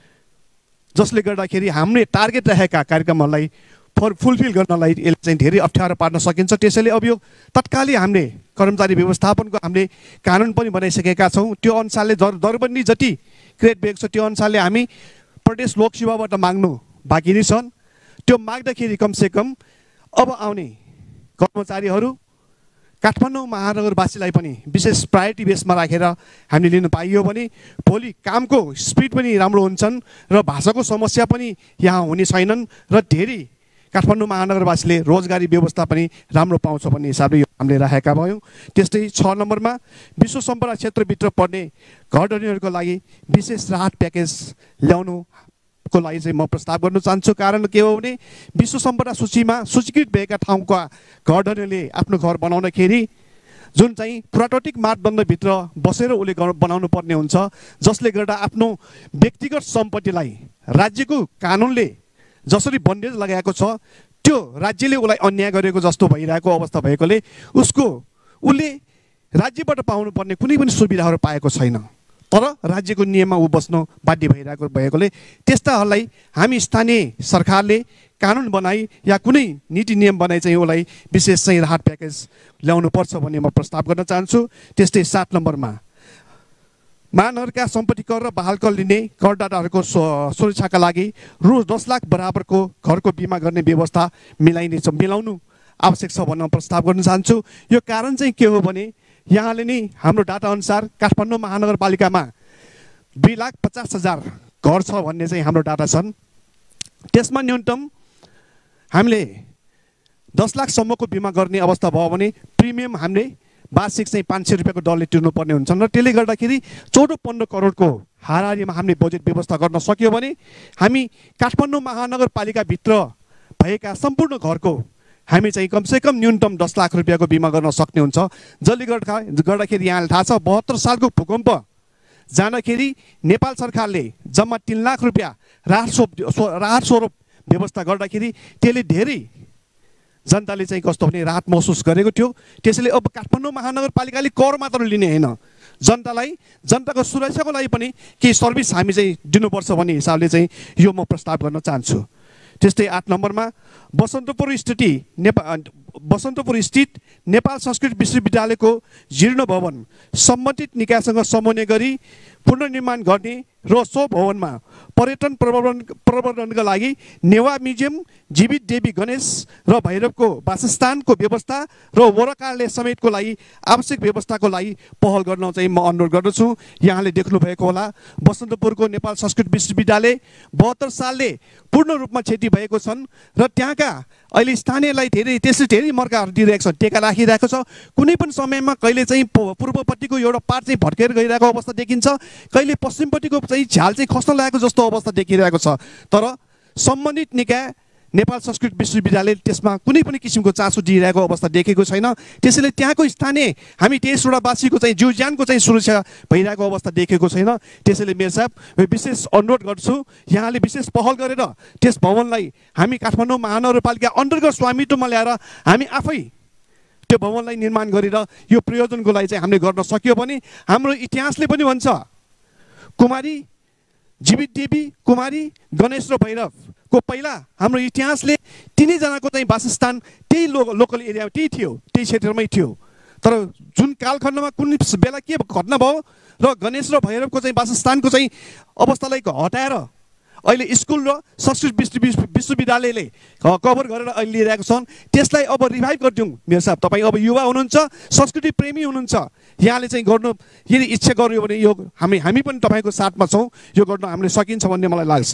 जसले गर्दाखेरि हामीले टार्गेट राखेका कार्यक्रमहरूलाई फर फुलफिल गर्नलाई यसले चाहिँ धेरै अप्ठ्यारो पार्न सकिन्छ। त्यसैले अब यो तत्कालै हामीले कर्मचारी व्यवस्थापनको हामीले कानुन पनि बनाइसकेका छौँ। त्यो अनुसारले दर दरबन्दी जति क्रिएट भएको छ त्यो अनुसारले हामी प्रदेश लोकसेवाबाट माग्नु बाँकी नै छन्। त्यो माग्दाखेरि कमसेकम अब आउने कर्मचारीहरू काठमाडौँ महानगरवासीलाई पनि विशेष प्रायोरिटी बेसमा राखेर हामीले लिनु पाइयो भने भोलि कामको स्पिड पनि राम्रो हुन्छन् र भाषाको समस्या पनि यहाँ हुने छैनन् र धेरै काठमाडौँ महानगरवासीले रोजगारी व्यवस्था पनि राम्रो पाउँछ भन्ने हिसाबले यो हामीले राखेका भयौँ। त्यस्तै छ नम्बरमा विश्व सम्पदा क्षेत्रभित्र पर्ने घरधनीहरूको लागि विशेष राहत प्याकेज ल्याउनु को लागि चाहिँ म प्रस्ताव गर्न चाहन्छु। कारण के हो भने विश्व सम्पदा सूचीमा सूचीकृत भएका ठाउँका घरधनीले आफ्नो घर बनाउँदाखेरि जुन चाहिँ पुरातात्विक मापदण्डभित्र बसेर उसले बनाउनु पर्ने हुन्छ, जसले गर्दा आफ्नो व्यक्तिगत सम्पत्तिलाई राज्यको कानुनले जसरी बन्देज लगाएको छ त्यो राज्यले उसलाई अन्याय गरेको जस्तो भइरहेको अवस्था भएकोले उसको उसले राज्यबाट पाउनुपर्ने कुनै पनि सुविधाहरू पाएको छैन, तर राज्यको नियममा ऊ बस्न बाध्य भइरहेको भएकोले त्यस्ताहरूलाई हामी स्थानीय सरकारले कानुन बनाई या कुनै नीति नियम बनाई चाहिँ उसलाई विशेष चाहिँ राहत प्याकेज ल्याउनुपर्छ भन्ने म प्रस्ताव गर्न चाहन्छु। त्यस्तै सात नम्बरमा महानगरका सम्पत्ति कर र बहाल कर लिने करदाताहरूको सुरक्षाका लागि रु दस लाख बराबरको घरको बिमा गर्ने व्यवस्था मिलाइने छ मिलाउनु आवश्यक छ भन्न प्रस्ताव गर्न चाहन्छु। यो कारण चाहिँ के हो भने यहाँले नै हाम्रो डाटा अनुसार काठमाडौँ महानगरपालिकामा दुई लाख पचास हजार घर छ भन्ने चाहिँ हाम्रो डाटा छन्। त्यसमा न्यूनतम हामीले दस लाखसम्मको बिमा गर्ने अवस्था भयो भने प्रिमियम हामीले वार्षिक चाहिँ पाँच सय रुपियाँको दरले तिर्नुपर्ने हुन्छन् र त्यसले गर्दाखेरि चौध पन्ध्र करोडको हाराहारीमा हामीले बजेट व्यवस्था गर्न सक्यो भने हामी काठमाडौँ महानगरपालिकाभित्र भएका सम्पूर्ण घरको हामी चाहिँ कमसेकम न्यूनतम दस लाख रुपियाँको बिमा गर्न सक्ने हुन्छ। जसले गर्दा गर्दाखेरि यहाँलाई थाहा छ बहत्तर सालको भूकम्प जाँदाखेरि नेपाल सरकारले जम्मा तिन लाख रुपियाँ राहत स्वरूप राहत स्वरूप व्यवस्था गर्दाखेरि त्यसले धेरै जनताले चाहिँ कस्तो भने राहत महसुस गरेको थियो। त्यसैले अब काठमाडौँ महानगरपालिकाले कर मात्र लिने होइन, जनतालाई जनताको सुरक्षाको लागि पनि केही सर्भिस हामी चाहिँ दिनुपर्छ भन्ने हिसाबले चाहिँ यो म प्रस्ताव गर्न चाहन्छु। त्यस्तै आठ नम्बरमा बसन्तपुर स्थित नेपाल बसन्तपुर स्थित नेपाल संस्कृत विश्वविद्यालयको जीर्ण भवन सम्बन्धित निकायसँग समन्वय गरी पुनर्निर्माण गर्ने र सो भवनमा पर्यटन प्रवर्धन प्रवर्धनका लागि नेवा म्युजियम, जीवित देवी गणेश र भैरवको वासस्थानको व्यवस्था र वडा कार्यालय समेतको लागि आवश्यक व्यवस्थाको लागि पहल गर्न चाहिँ म अनुरोध गर्दछु। यहाँले देख्नु भएको होला बसन्तपुरको नेपाल संस्कृत विश्वविद्यालय बहत्तर सालले पूर्ण रूपमा क्षति भएको छन् र त्यहाँका अहिले स्थानीयलाई धेरै त्यसले धेरै मर्काहरू दिइरहेको छ, टेका राखिरहेको छ। कुनै पनि समयमा कहिले चाहिँ पूर्वपट्टिको एउटा पार्ट चाहिँ भड्केर गइरहेको अवस्था देखिन्छ, कहिले पश्चिमपट्टिको चाहिँ झ्याल चाहिँ खस्न लागेको जस्तो अवस्था देखिरहेको छ। तर सम्बन्धित निकाय नेपाल संस्कृत विश्वविद्यालय त्यसमा कुनै पनि किसिमको चासो दिइरहेको अवस्था देखेको छैन। त्यसैले त्यहाँको स्थानीय हामी तेइसवटावासीको चाहिँ जीव ज्यानको चाहिँ सुरक्षा भइरहेको अवस्था देखेको छैन। त्यसैले मेरो साहब विशेष अनुरोध गर्छु यहाँले विशेष पहल गरेर त्यस भवनलाई हामी काठमाडौँ महानगरपालिका अन्तर्गत स्वामित्वमा ल्याएर हामी आफै त्यो भवनलाई निर्माण गरेर यो प्रयोजनको लागि चाहिँ हामीले गर्न सक्यो भने हाम्रो इतिहासले पनि भन्छ कुमारी जीवित देवी, कुमारी, गणेश र भैरवको पहिला हाम्रो इतिहासले तिनैजनाको चाहिँ वासस्थान त्यही लो लोकल एरिया त्यही थियो, त्यही क्षेत्रमै थियो। तर जुन कालखण्डमा कुनै बेला के घटना भयो र गणेश र भैरवको चाहिँ वासस्थानको चाहिँ अवस्थालाई हटाएर अहिले स्कुल र संस्कृत विश्वविद्यालयले कभर गरेर अहिले लिइरहेको छन्। त्यसलाई अब रिभाइभ गरिदिउँ मेरो साहब। तपाईँ अब युवा हुनुहुन्छ, संस्कृति प्रेमी हुनुहुन्छ, यहाँले चाहिँ गर्नु यदि इच्छा गर्यो भने यो हामी हामी पनि तपाईँको साथमा छौँ, यो गर्न हामीले सकिन्छ भन्ने मलाई लाग्छ।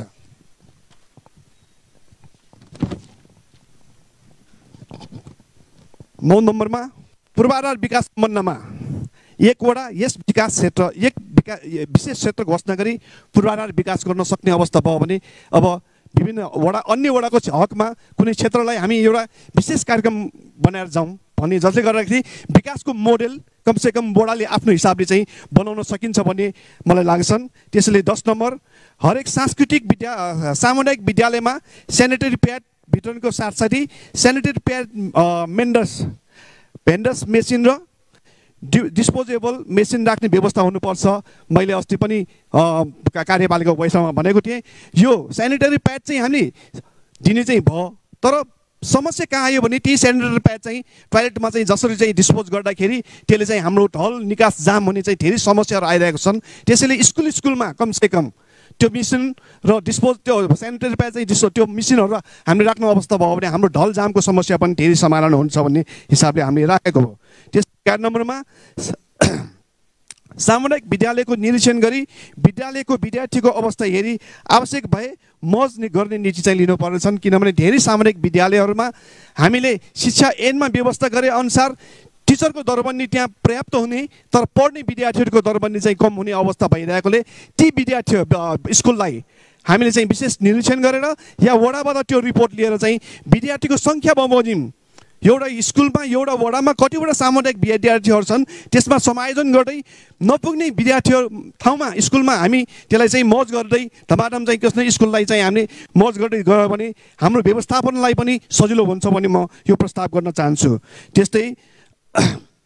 नौ नम्बरमा पूर्वाधार विकास सम्बन्धमा एकवटा यस विकास क्षेत्र एक विकास विशेष क्षेत्र घोषणा गरी पूर्वाधार विकास गर्न सक्ने अवस्था भयो भने अब विभिन्न वडा अन्य वडाको हकमा कुनै क्षेत्रलाई हामी एउटा विशेष कार्यक्रम बनाएर जाउँ भन्ने जसले गर्दाखेरि विकासको मोडेल कमसेकम वडाले आफ्नो हिसाबले चाहिँ बनाउन सकिन्छ भन्ने मलाई लाग्छन्। त्यसैले दस नम्बर हरेक सांस्कृतिक विद्या सामुदायिक विद्यालयमा सेनिटरी प्याड वितरणको साथसाथै sanitary pad menders vendors machine र डिस्पोजेबल मेसिन राख्ने व्यवस्था हुनुपर्छ। मैले अस्ति पनि कार्यपालिका बैठकमा भनेको थिएँ यो सेनिटरी प्याड चाहिँ हामीले दिने चाहिँ भयो, तर समस्या कहाँ आयो भने त्यही सेनिटरी प्याड चाहिँ टोयलेटमा चाहिँ जसरी चाहिँ डिस्पोज गर्दाखेरि त्यसले चाहिँ हाम्रो ढल निकास जाम हुने चाहिँ धेरै समस्याहरू आइरहेको छन्। त्यसैले स्कुल स्कुलमा कमसेकम त्यो मिसिन र डिस्पोज त्यो सेनिटरी प्याड चाहिँ डिस्पो त्यो मिसिनहरू हामीले राख्ने अवस्था भयो भने हाम्रो ढल जामको समस्या पनि धेरै समाधान हुन्छ भन्ने हिसाबले हामीले राखेको हो। त्यस चार नम्बरमा सामुदायिक विद्यालयको निरीक्षण गरी विद्यालयको विद्यार्थीको अवस्था हेरी आवश्यक भए मज गर्ने नीति चाहिँ लिनुपर्नेछन्। किनभने धेरै सामुदायिक विद्यालयहरूमा हामीले शिक्षा ऐनमा व्यवस्था गरे अनुसार टिचरको दरबन्दी त्यहाँ पर्याप्त हुने तर पढ्ने विद्यार्थीहरूको दरबन्दी चाहिँ कम हुने अवस्था भइरहेकोले ती विद्यार्थी स्कुललाई हामीले चाहिँ विशेष निरीक्षण गरेर या वडाबाट त्यो रिपोर्ट लिएर चाहिँ विद्यार्थीको सङ्ख्या बमोजिम एउटा स्कुलमा एउटा वडामा कतिवटा सामुदायिक विद्यार्थीहरू छन् त्यसमा समायोजन गर्दै नपुग्ने विद्यार्थीहरू ठाउँमा स्कुलमा हामी त्यसलाई चाहिँ मर्ज गर्दै धमाधम चाहिँ कसै स्कुललाई चाहिँ हामीले मर्ज गर्दै गयो भने हाम्रो व्यवस्थापनलाई पनि सजिलो हुन्छ भन्ने म यो प्रस्ताव गर्न चाहन्छु। त्यस्तै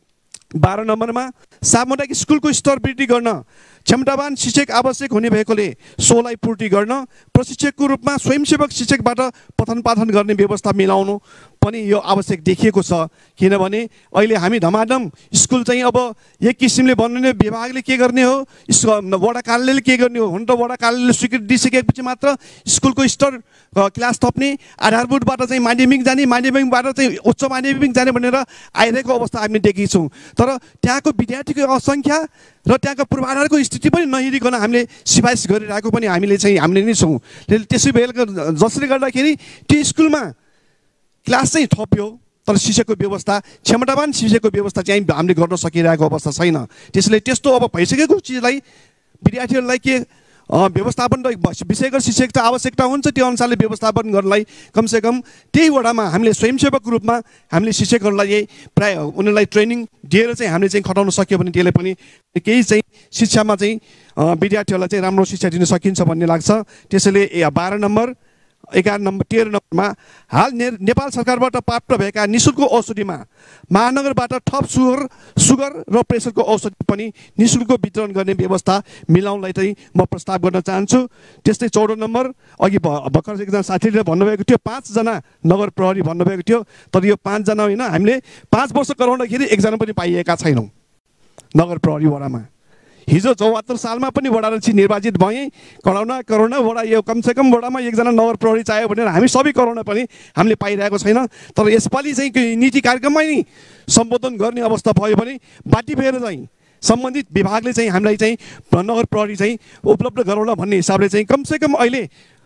बाह्र नम्बरमा सामुदायिक स्कुलको स्तर वृद्धि गर्न क्षमतावान शिक्षक आवश्यक हुने भएकोले सोलाई पूर्ति गर्न प्रशिक्षकको रूपमा स्वयंसेवक शिक्षकबाट पठन पाठन गर्ने व्यवस्था मिलाउनु पनि यो आवश्यक देखिएको छ। किनभने अहिले हामी धमाधम स्कुल चाहिँ अब एक किसिमले बन्ने विभागले के गर्ने हो, वडा कार्यालयले के गर्ने हो। हुन त वडा कार्यालयले स्वीकृति दिइसकेपछि मात्र स्कुलको स्तर क्लास थप्ने, आधारभूतबाट चाहिँ माध्यमिक जाने, माध्यमिकबाट चाहिँ उच्च माध्यमिक जाने भनेर आइरहेको अवस्था हामीले देखेका छौँ। तर त्यहाँको विद्यार्थीको सङ्ख्या र त्यहाँको पूर्वाधारको स्थिति पनि नहेरिकन हामीले सिफारिस गरिरहेको पनि हामीले चाहिँ हामीले नै छौँ। त्यसै भए जसले गर्दाखेरि त्यो स्कुलमा क्लास चाहिँ थप्यो तर शिक्षकको व्यवस्था, क्षमतावान शिक्षकको व्यवस्था चाहिँ हामीले गर्न सकिरहेको अवस्था छैन। त्यसैले त्यस्तो अब भइसकेको चिजलाई विद्यार्थीहरूलाई के व्यवस्थापन र विषयगत शिक्षक त आवश्यकता हुन्छ, त्यो अनुसारले व्यवस्थापन गर्नलाई कमसेकम त्यही वडामा हामीले स्वयंसेवक रूपमा हामीले शिक्षकहरूलाई प्राय उनीहरूलाई ट्रेनिङ दिएर चाहिँ हामीले चाहिँ खटाउन सक्यो भने त्यसले पनि केही चाहिँ शिक्षामा चाहिँ विद्यार्थीहरूलाई चाहिँ राम्रो शिक्षा दिन सकिन्छ भन्ने लाग्छ। त्यसैले बाह्र नम्बर, एघार नम्बर, तेह्र नम्बरमा हाल ने नेपाल सरकारबाट प्राप्त भएका निःशुल्क औषधिमा महानगरबाट थप सुगर सुगर र प्रेसरको औषधि पनि निःशुल्क वितरण गर्ने व्यवस्था मिलाउनलाई चाहिँ म प्रस्ताव गर्न चाहन्छु। त्यस्तै चौध नम्बर, अघि भर्खर एकजना साथीले भन्नुभएको थियो पाँचजना नगर प्रहरी भन्नुभएको थियो, तर यो पाँचजना होइन, हामीले पाँच वर्ष कराउँदाखेरि एकजना पनि पाइएका छैनौँ नगर प्रहरी वडामा। हिजो चौहत्तर सालमा पनि वडा अध्यक्ष निर्वाचित भएँ, करोना करोना वडा यो कमसेकम वडामा एकजना नगर प्रहरी चाहियो भनेर हामी सबै करोना पनि हामीले पाइरहेको छैन। तर यसपालि चाहिँ नीति कार्यक्रममै नि सम्बोधन गर्ने अवस्था भयो भने बाटी फेर चाहिँ सम्बन्धित विभागले चाहिँ हामीलाई चाहिँ नगर प्रहरी चाहिँ उपलब्ध गराउन भन्ने हिसाबले चाहिँ कमसेकम अहिले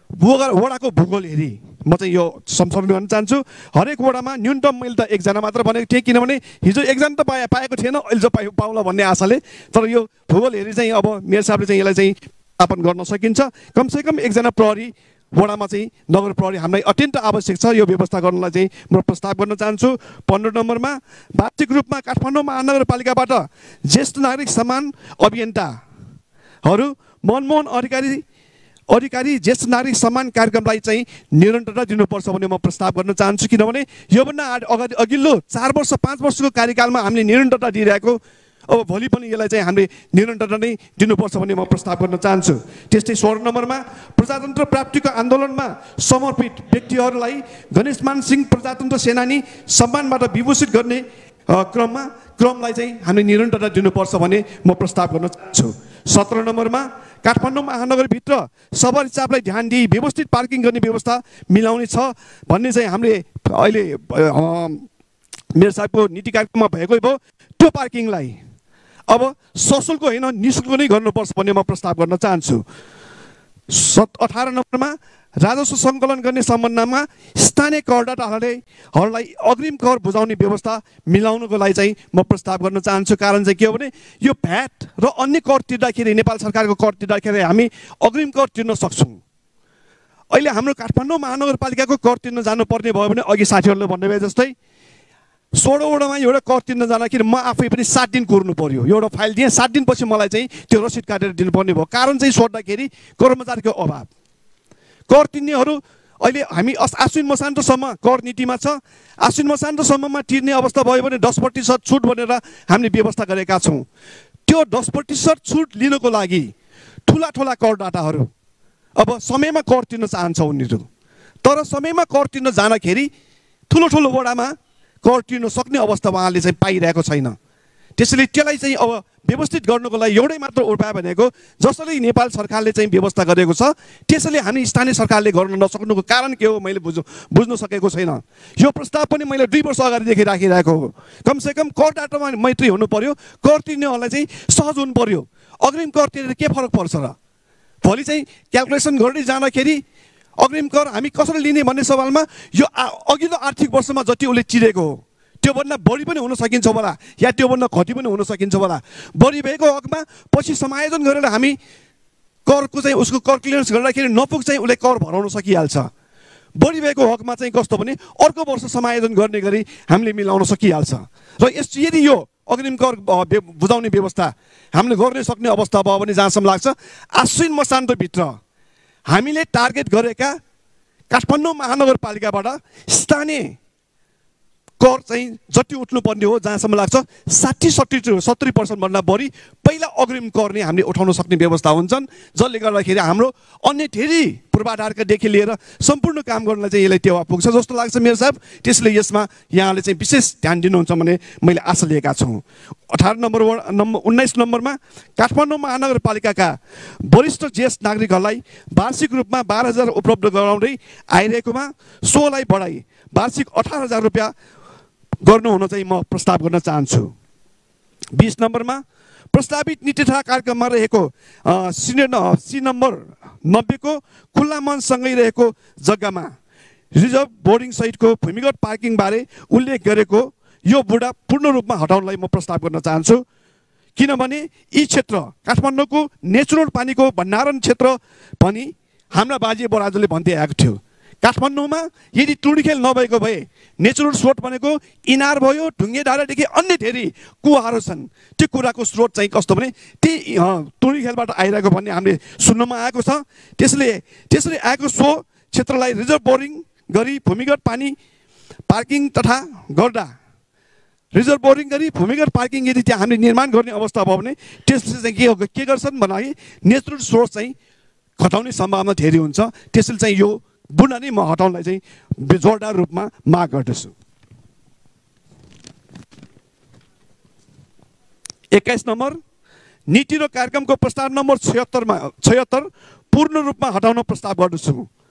वडाको भूगोल हेरी म चाहिँ यो संशोधन गर्न चाहन्छु। हरेक वडामा न्यूनतम मैले त एकजना मात्र भनेको थिएँ, किनभने हिजो एकजना त पाए पाएको थिएन, अहिले चाहिँ पाइ पाउला भन्ने आशाले। तर यो भूगोल हेरी चाहिँ अब मेरो हिसाबले चाहिँ यसलाई चाहिँ स्थापन गर्न सकिन्छ। कमसेकम एकजना प्रहरी वडामा चाहिँ नगर प्रहरी हामीलाई अत्यन्त आवश्यक छ। यो व्यवस्था गर्नलाई चाहिँ म प्रस्ताव गर्न चाहन्छु। पन्ध्र नम्बरमा वार्षिक रूपमा काठमाडौँ महानगरपालिकाबाट ज्येष्ठ नागरिक सम्मान अभियन्ताहरू मनमोहन अधिकारी अधिकारी ज्येष्ठ नागरिक सम्मान कार्यक्रमलाई चाहिँ निरन्तरता दिनुपर्छ भन्ने म प्रस्ताव गर्न चाहन्छु। किनभने योभन्दा अगाडि अघिल्लो चार वर्ष पाँच वर्षको कार्यकालमा हामीले निरन्तरता दिइरहेको, अब भोलि पनि यसलाई चाहिँ हामीले निरन्तरता नै दिनुपर्छ भन्ने म प्रस्ताव गर्न चाहन्छु। त्यस्तै सोह्र नम्बरमा प्रजातन्त्र प्राप्तिको आन्दोलनमा समर्पित व्यक्तिहरूलाई गणेशमान सिंह प्रजातन्त्र सेनानी सम्मानबाट विभूषित गर्ने क्रममा क्रमलाई चाहिँ हामीले निरन्तरता दिनुपर्छ भन्ने म प्रस्ताव गर्न चाहन्छु। सत्र नम्बरमा काठमाडौँ महानगरभित्र सवारी चापलाई ध्यान दिई व्यवस्थित पार्किङ गर्ने व्यवस्था मिलाउने छ भन्ने चाहिँ हामीले अहिले मेयर साहबको नीति कार्यक्रममा भएकै भयो। त्यो पार्किङलाई अब सशुल्क होइन निःशुल्क नै गर्नुपर्छ भन्ने म प्रस्ताव गर्न चाहन्छु। सत अठार नम्बरमा राजस्व सङ्कलन गर्ने सम्बन्धमा स्थानीय करदाताहरूलाई अग्रिम कर बुझाउने व्यवस्था मिलाउनुको लागि चाहिँ म प्रस्ताव गर्न चाहन्छु। कारण चाहिँ के हो भने यो भ्याट र अन्य कर तिर्दाखेरि नेपाल सरकारको कर तिर्दाखेरि हामी अग्रिम कर तिर्न सक्छौँ। अहिले हाम्रो काठमाडौँ महानगरपालिकाको कर तिर्न जानुपर्ने भयो भने अघि साथीहरूले भन्नुभयो जस्तै सोह्रवटामा एउटा कर तिर्न जाँदाखेरि म आफै पनि सात दिन कुर्नु पर्यो। एउटा फाइल दिएँ, सात दिनपछि मलाई चाहिँ त्यो रसिद काटेर दिनुपर्ने भयो। कारण चाहिँ सोद्धाखेरि कर्मचारीको अभाव। कर तिर्नेहरू अहिले हामी आश्विन मसान्तसम्म कर नीतिमा छ, आश्विन मसान्तसम्ममा तिर्ने अवस्था भयो भने दस प्रतिशत छुट भनेर हामीले व्यवस्था गरेका छौँ। त्यो दस प्रतिशत छुट लिनको लागि ठुला ठुला करदाताहरू अब समयमा कर तिर्न चाहन्छ उनीहरू, तर समयमा कर तिर्न जाँदाखेरि ठुलो ठुलो वडामा कर तिर्न सक्ने अवस्था उहाँले चाहिँ पाइरहेको छैन। त्यसैले त्यसलाई चाहिँ अब व्यवस्थित गर्नको लागि एउटै मात्र उपाय भनेको जसरी नेपाल सरकारले चाहिँ व्यवस्था गरेको छ त्यसैले हामी स्थानीय सरकारले गर्न नसक्नुको कारण के हो मैले बुझ्नु बुझ्न सकेको छैन। यो प्रस्ताव पनि मैले दुई वर्ष अगाडिदेखि राखिरहेको हो। कमसेकम करदातामा मैत्री हुनु पर्यो, कर तिर्नेहरूलाई चाहिँ सहज हुनु पर्यो। अग्रिम कर तिरेर के फरक पर्छ र? भोलि चाहिँ क्यालकुलेसन गर्दै जाँदाखेरि अग्रिम कर हामी कसरी लिने भन्ने सवालमा यो अघिल्लो आर्थिक वर्षमा जति उसले तिरेको हो त्योभन्दा बढी पनि हुन सकिन्छ होला, या त्योभन्दा कति पनि हुन सकिन्छ होला। बढी भएको हकमा पछि समायोजन गरेर हामी करको चाहिँ उसको कर क्लियरेन्स गर्दाखेरि नपुग चाहिँ उसले कर भराउन सकिहाल्छ। बढी भएको हकमा चाहिँ कस्तो भने अर्को वर्ष समायोजन गर्ने गरी हामीले मिलाउन सकिहाल्छ। र यस यदि यो अग्रिम कर बुझाउने व्यवस्था हामीले गर्न सक्ने अवस्था भयो भने जहाँसम्म लाग्छ आश्विन मसान्तभित्र हामीले टार्गेट गरेका काठमाडौँ महानगरपालिकाबाट स्थानीय कर चाहिँ जति उठ्नुपर्ने हो जहाँसम्म लाग्छ साठी सट्ठी सत्तरी पर्सेन्टभन्दा बढी पहिला अग्रिम कर नै हामीले उठाउन सक्ने व्यवस्था हुन्छन्, जसले गर्दाखेरि हाम्रो अन्य धेरै पूर्वाधारकादेखि लिएर सम्पूर्ण काम गर्नलाई चाहिँ यसले टेवा पुग्छ जस्तो लाग्छ मेरो साहब। त्यसले यसमा यहाँले चाहिँ विशेष ध्यान दिनुहुन्छ भन्ने मैले आशा लिएका छौँ। अठार नम्बर नम्बर उन्नाइस नम्बरमा काठमाडौँ महानगरपालिकाका वरिष्ठ ज्येष्ठ नागरिकहरूलाई वार्षिक रूपमा बाह्र हजार उपलब्ध गराउँदै आइरहेकोमा सोलाई बढाई वार्षिक अठार हजार रुपियाँ गर्नु हुन चाहिँ म प्रस्ताव गर्न चाहन्छु। बिस नम्बरमा प्रस्तावित नीति तथा कार्यक्रममा रहेको सिने सी नम्बर नब्बेको खुल्ला मनसँगै रहेको जग्गामा रिजर्भ बोर्डिङ सहितको भूमिगत पार्किङबारे उल्लेख गरेको यो बुढा पूर्ण रूपमा हटाउनलाई म प्रस्ताव गर्न चाहन्छु। किनभने यी क्षेत्र काठमाडौँको नेचुरल पानीको भण्डारण क्षेत्र पनि हाम्रा बाजे बराजुले भन्दै आएको थियो। काठमाडौँमा यदि टुँडिखेल नभएको भए नेचुरल स्रोत भनेको इनार भयो, ढुङ्गे डाँडादेखि अन्य धेरै कुवाहरू छन्। त्यो कुराको स्रोत चाहिँ कस्तो भने त्यही टुँडिखेलबाट आइरहेको भन्ने हामीले सुन्नमा आएको छ। त्यसले त्यसरी आएको सो क्षेत्रलाई रिजर्भ बोर्डिङ गरी भूमिगत पानी पार्किङ तथा गर्दा रिजर्भ बोर्डिङ गरी भूमिगत पार्किङ यदि त्यहाँ हामीले निर्माण गर्ने अवस्था भयो भने त्यसले चाहिँ के हो के गर्छन् भन्दाखेरि नेचुरल सोर्स चाहिँ घटाउने सम्भावना धेरै हुन्छ। त्यसले चाहिँ यो बुढा नै म हटाउनलाई चाहिँ जोरदार रूपमा माग गर्दछु। एक्काइस नम्बर नीति र कार्यक्रमको प्रस्ताव नम्बर छयत्तरमा छयत्तर पूर्ण रूपमा हटाउन प्रस्ताव गर्दछु।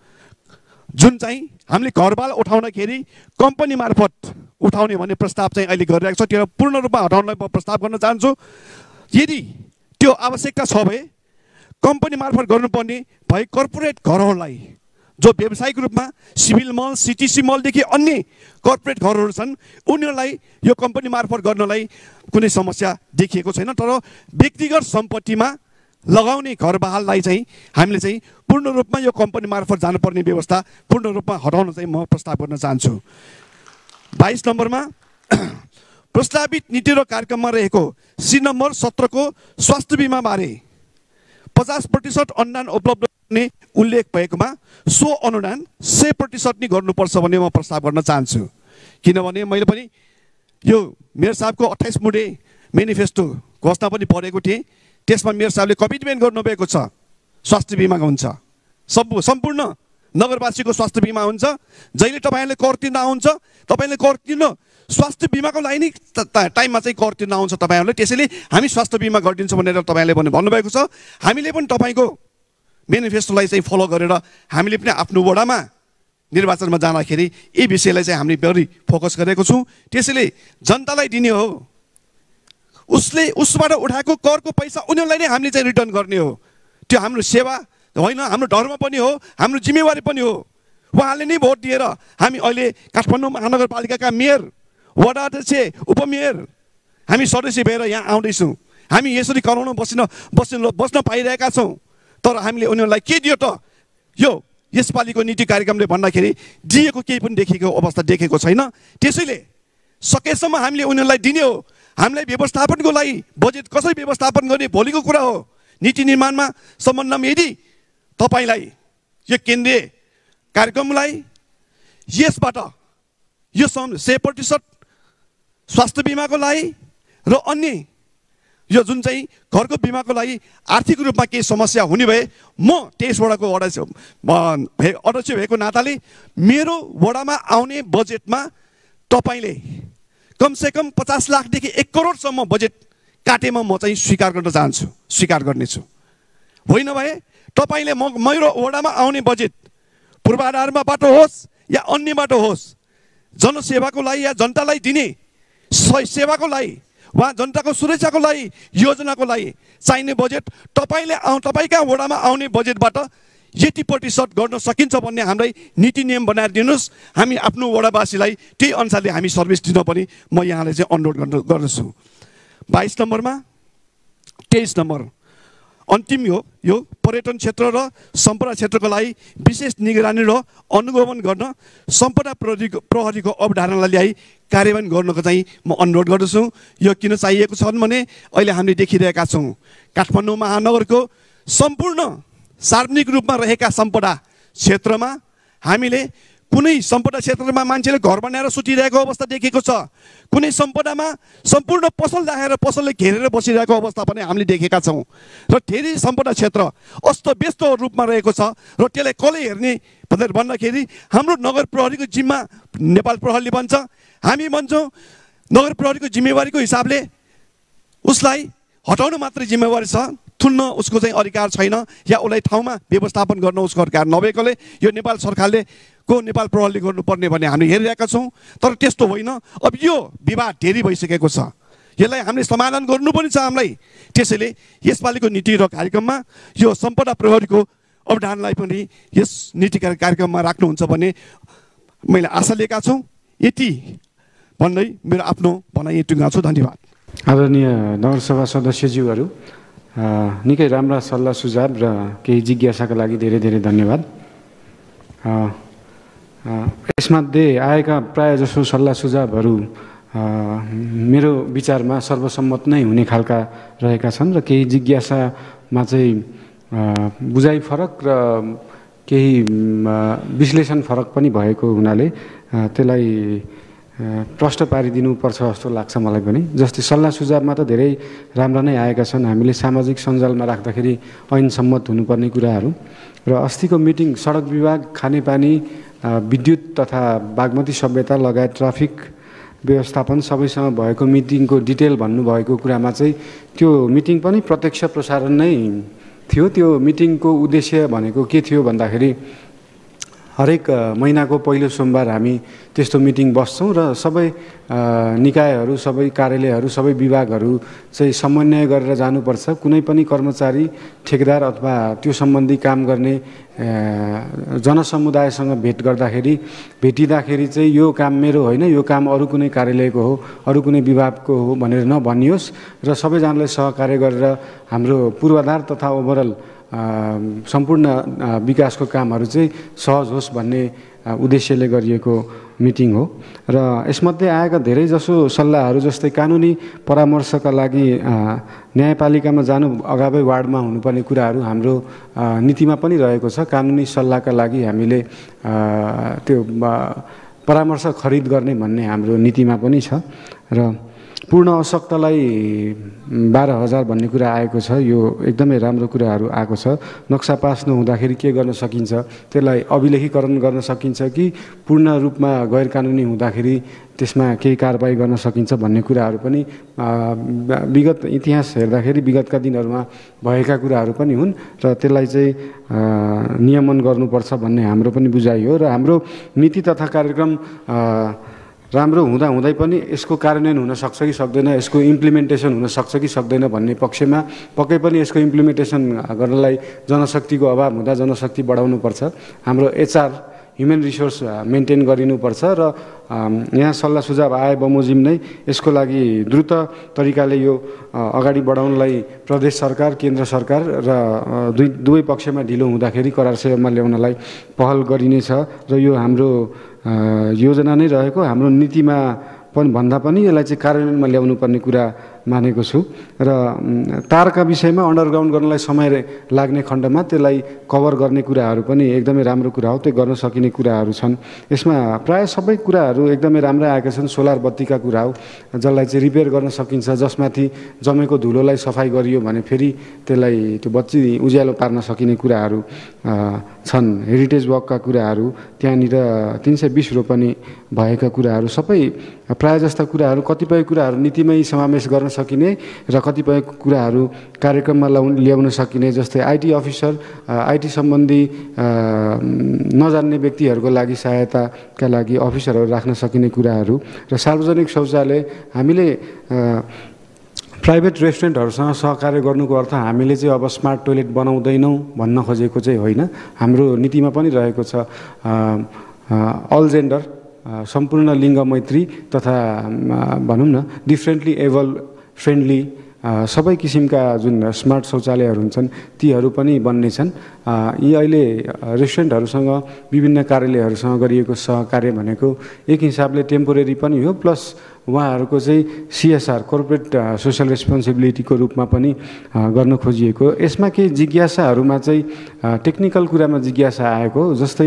जुन चाहिँ हामीले घरबाल उठाउँदाखेरि कम्पनी मार्फत उठाउने भन्ने प्रस्ताव चाहिँ अहिले गरिरहेको छ, त्यो पूर्ण रूपमा हटाउनलाई म प्रस्ताव गर्न चाहन्छु। यदि त्यो आवश्यकता छ भए कम्पनी मार्फत गर्नुपर्ने भए कर्पोरेट घरहरूलाई जो व्यावसायिक रूपमा सिभिल मल सिटिसी मलदेखि अन्य कर्पोरेट घरहरू छन् उनीहरूलाई यो कम्पनी मार्फत गर्नलाई कुनै समस्या देखिएको छैन। तर व्यक्तिगत सम्पत्तिमा लगाउने घरबहाललाई चाहिँ हामीले चाहिँ पूर्ण रूपमा यो कम्पनी मार्फत जानुपर्ने व्यवस्था पूर्ण रूपमा हटाउन चाहिँ म प्रस्ताव गर्न चाहन्छु। बाइस नम्बरमा प्रस्तावित नीति र कार्यक्रममा रहेको सी नम्बर सत्रको स्वास्थ्य बिमाबारे पचास प्रतिशत अनुदान उपलब्ध हुने उल्लेख भएकोमा सो अनुदान सय प्रतिशत नै गर्नुपर्छ भन्ने म प्रस्ताव गर्न चाहन्छु। किनभने मैले पनि यो मेयर साहबको अट्ठाइस मुडे मेनिफेस्टो घोषणा पनि पढेको थिएँ। त्यसमा मेयर साहबले कमिटमेन्ट गर्नुभएको छ स्वास्थ्य बिमा हुन्छ, सब सम्पूर्ण नगरवासीको स्वास्थ्य बिमा हुन्छ। जहिले तपाईँहरूले कर तिर्न आउँछ तपाईँले कर तिर्नु स्वास्थ्य बिमाको लागि नै टाइममा चाहिँ कर तिर्न आउँछ तपाईँहरूले, त्यसैले हामी स्वास्थ्य बिमा गरिदिन्छौँ भनेर तपाईँहरूले पनि भन्नुभएको छ। हामीले पनि तपाईँको मेनिफेस्टोलाई चाहिँ फलो गरेर हामीले पनि आफ्नो वडामा निर्वाचनमा जाँदाखेरि यी विषयलाई चाहिँ हामीले बढी फोकस गरेको छौँ। त्यसैले जनतालाई दिने हो, उसले उसबाट उठाएको करको पैसा उनीहरूलाई नै हामीले चाहिँ रिटर्न गर्ने हो। त्यो हाम्रो सेवा होइन, हाम्रो धर्म पनि हो, हाम्रो जिम्मेवारी पनि हो। उहाँले नै भोट दिएर हामी अहिले काठमाडौँ महानगरपालिकाका मेयर, वडा अध्यक्ष, उपमेयर हामी सदस्य भएर यहाँ आउँदैछौँ। हामी यसरी कराउन बसिन बस्न बस्न पाइरहेका छौँ। तर हामीले उनीहरूलाई के दियो त? यो यसपालिको नीति कार्यक्रमले भन्दाखेरि दिएको केही पनि देखेको अवस्था देखेको छैन। त्यसैले सकेसम्म हामीले उनीहरूलाई दिने हो। हामीलाई व्यवस्थापनको लागि बजेट कसरी व्यवस्थापन गर्ने भोलिको कुरा हो। नीति निर्माणमा सम्बन्धमा यदि तपाईँलाई यो केन्द्रीय कार्यक्रमलाई यसबाट यो सय प्रतिशत स्वास्थ्य बिमाको लागि र अन्य यो जुन चाहिँ घरको बिमाको लागि आर्थिक रूपमा केही समस्या हुने भए म तेइस वडाको वडा अध्यक्ष भएको नाताले मेरो वडामा आउने बजेटमा तपाईँले कमसेकम पचास लाखदेखि एक करोडसम्म बजेट काटेमा म चाहिँ स्वीकार गर्न चाहन्छु, स्वीकार गर्नेछु। होइन भए तपाईँले म मेरो वडामा आउने बजेट पूर्वाधारबाट होस् या अन्यबाट होस्, जनसेवाको लागि या जनतालाई दिने सेवाको लागि वा जनताको सुरक्षाको लागि योजनाको लागि चाहिने बजेट तपाईँले आउ तपाईँका वडामा आउने बजेटबाट यति प्रतिशत गर्न सकिन्छ भन्ने हामीलाई नीति नियम बनाएर दिनुहोस्। हामी आफ्नो वडावासीलाई त्यही अनुसारले हामी सर्भिस दिन पनि म यहाँलाई चाहिँ अनुरोध गर्न गर्दछु। बाइस नम्बरमा तेइस नम्बर अन्तिम हो यो पर्यटन क्षेत्र र सम्पदा क्षेत्रको लागि विशेष निगरानी र अनुगमन गर्न सम्पदा प्रहरीको प्रहरीको अवधारणालाई ल्याई कार्यान्वयन गर्नको चाहिँ म अनुरोध गर्दछु। यो किन चाहिएको छ भने अहिले हामीले देखिरहेका छौँ काठमाडौँ महानगरको सम्पूर्ण सार्वजनिक रूपमा रहेका सम्पदा क्षेत्रमा हामीले कुनै सम्पदा क्षेत्रमा मान्छेले घर बनाएर सुतिरहेको अवस्था देखिएको छ। कुनै सम्पदामा सम्पूर्ण पसल राखेर पसलले घेरेर बसिरहेको अवस्था पनि हामीले देखेका छौँ र धेरै सम्पदा क्षेत्र अस्तव्यस्त रूपमा रहेको छ र त्यसलाई कसले हेर्ने भनेर भन्दाखेरि हाम्रो नगर प्रहरीको जिम्मा नेपाल प्रहरीले भन्छ, हामी भन्छौँ नगर प्रहरीको जिम्मेवारीको हिसाबले उसलाई हटाउनु मात्रै जिम्मेवारी छ, थुन्न उसको चाहिँ अधिकार छैन या उसलाई ठाउँमा व्यवस्थापन गर्न उसको अधिकार नभएकोले यो नेपाल सरकारले को नेपाल प्रहरीले गर्नुपर्ने भन्ने हामी हेरिरहेका छौँ। तर त्यस्तो होइन। अब यो विवाद धेरै भइसकेको छ, यसलाई हामीले समाधान गर्नु पनि छ हामीलाई। त्यसैले यसपालिको नीति र कार्यक्रममा यो सम्पदा प्रहरीको अवधानलाई पनि यस नीति कार्यक्रममा राख्नुहुन्छ भन्ने मैले आशा लिएका छौँ। यति भन्दै मेरो आफ्नो भनाइ टुङ्गाउँछु। धन्यवाद। आदरणीय नगरसभा सदस्यज्यूहरू, निकै राम्रा सल्लाह सुझाव र केही जिज्ञासाका लागि धेरै धेरै धन्यवाद। यसमध्ये आएका प्रायः जसो सल्लाह सुझावहरू मेरो विचारमा सर्वसम्मत नै हुने खालका रहेका छन् र केही जिज्ञासामा चाहिँ बुझाइ फरक र केही विश्लेषण फरक पनि भएको हुनाले त्यसलाई प्रष्ट पारिदिनुपर्छ जस्तो लाग्छ मलाई पनि। जस्तै सल्लाह सुझावमा त धेरै राम्रा नै आएका छन्। हामीले सामाजिक सञ्जालमा राख्दाखेरि ऐन सम्मत हुनुपर्ने कुराहरू र अस्तिको मिटिङ सडक विभाग, खानेपानी, विद्युत तथा बागमती सभ्यता लगायत ट्राफिक व्यवस्थापन सबैसँग भएको मिटिङको डिटेल भन्नुभएको कुरामा चाहिँ त्यो मिटिङ पनि प्रत्यक्ष प्रसारण नै थियो। त्यो मिटिङको उद्देश्य भनेको के थियो भन्दाखेरि हरेक महिनाको पहिलो सोमबार हामी त्यस्तो मिटिङ बस्छौँ र सबै निकायहरू, सबै कार्यालयहरू, सबै विभागहरू चाहिँ समन्वय गरेर जानुपर्छ। कुनै पनि कर्मचारी, ठेकेदार अथवा त्यो सम्बन्धी काम गर्ने जनसमुदायसँग भेट गर्दाखेरि भेटिँदाखेरि चाहिँ यो काम मेरो होइन, यो काम अरू कुनै कार्यालयको हो, अरू कुनै विभागको हो भनेर नभनियोस् र सबैजनाले सहकार्य गरेर हाम्रो पूर्वाधार तथा ओभरअल सम्पूर्ण विकासको कामहरू चाहिँ सहज होस् भन्ने उद्देश्यले गरिएको मिटिङ हो। र यसमध्ये आएका धेरै जसो सल्लाहहरू जस्तै कानुनी परामर्शका लागि न्यायपालिकामा जानु अगावै वार्डमा हुनुपर्ने कुराहरू हाम्रो नीतिमा पनि रहेको छ। कानुनी सल्लाहका लागि हामीले त्यो परामर्श खरिद गर्ने भन्ने हाम्रो नीतिमा पनि छ र पूर्ण आवश्यकतालाई बाह्र हजार भन्ने कुरा आएको छ। यो एकदमै राम्रो कुराहरू आएको छ। नक्सा पास नहुँदाखेरि के गर्न सकिन्छ, त्यसलाई अभिलेखीकरण गर्न सकिन्छ कि पूर्ण रूपमा गैर कानुनी हुँदाखेरि त्यसमा केही कारबाही गर्न सकिन्छ भन्ने कुराहरू पनि विगत इतिहास हेर्दाखेरि विगतका दिनहरूमा भएका कुराहरू पनि हुन् र त्यसलाई चाहिँ नियमन गर्नुपर्छ भन्ने हाम्रो पनि बुझाइ हो। र हाम्रो नीति तथा कार्यक्रम राम्रो हुँदा हुँदै पनि यसको कार्यान्वयन हुन सक्छ कि सक्दैन, यसको इम्प्लिमेन्टेसन हुन सक्छ कि सक्दैन भन्ने पक्षमा पक्कै पनि यसको इम्प्लिमेन्टेसन गर्नलाई जनशक्तिको अभाव हुँदा जनशक्ति बढाउनुपर्छ। हाम्रो एचआर ह्युमन रिसोर्स मेन्टेन गरिनुपर्छ र यहाँ सल्लाह सुझाव आए बमोजिम नै यसको लागि द्रुत तरिकाले यो अगाडि बढाउनलाई प्रदेश सरकार, केन्द्र सरकार र दुई दुवै पक्षमा ढिलो हुँदाखेरि करार सेवामा ल्याउनलाई पहल गरिनेछ र यो हाम्रो योजना नै रहेको। हाम्रो नीतिमा पनि भन्दा पनि यसलाई चाहिँ कार्यान्वयनमा ल्याउनु पर्ने कुरा मानेको छु र तारका विषयमा अन्डरग्राउन्ड गर्नलाई समय लाग्ने खण्डमा त्यसलाई कभर गर्ने कुराहरू पनि एकदमै राम्रो कुरा हो। त्यो गर्न सकिने कुराहरू छन्। यसमा प्रायः सबै कुराहरू एकदमै राम्रै आएका छन्। सोलर बत्तीका कुरा हो, जसलाई चाहिँ रिपेयर गर्न सकिन्छ, जसमाथि जमेको धुलोलाई सफाइ गरियो भने फेरि त्यसलाई त्यो बत्ती उज्यालो पार्न सकिने कुराहरू छन्। हेरिटेज वकका कुराहरू, त्यहाँनिर तिन सय बिस रोपनी भएका कुराहरू, सबै प्रायः जस्ता कुराहरू कतिपय कुराहरू नीतिमै समावेश गर्न सकिने र कतिपय कुराहरू कार्यक्रममा ल्याउन सकिने। जस्तै आइटी अफिसर, आइटी सम्बन्धी नजान्ने व्यक्तिहरूको लागि सहायताका लागि अफिसरहरू राख्न सकिने कुराहरू र सार्वजनिक शौचालय हामीले प्राइभेट रेस्टुरेन्टहरूसँग सहकार्य गर्नुको अर्थ हामीले चाहिँ अब स्मार्ट टोइलेट बनाउँदैनौँ भन्न खोजेको चाहिँ होइन। हाम्रो नीतिमा पनि रहेको छ अल जेन्डर, सम्पूर्ण लिङ्ग मैत्री तथा भनौँ न डिफ्रेन्टली एबल फ्रेन्डली सबै किसिमका जुन स्मार्ट शौचालयहरू हुन्छन् तीहरू पनि बन्ने छन्। यी अहिले रेस्टुरेन्टहरूसँग विभिन्न कार्यालयहरूसँग गरिएको सहकार्य भनेको एक हिसाबले टेम्पोरेरी पनि हो, प्लस उहाँहरूको चाहिँ सिएसआर कोर्पोरेट सोसल रेस्पोन्सिबिलिटीको रूपमा पनि गर्न खोजिएको। यसमा केही जिज्ञासाहरूमा चाहिँ टेक्निकल कुरामा जिज्ञासा आएको, जस्तै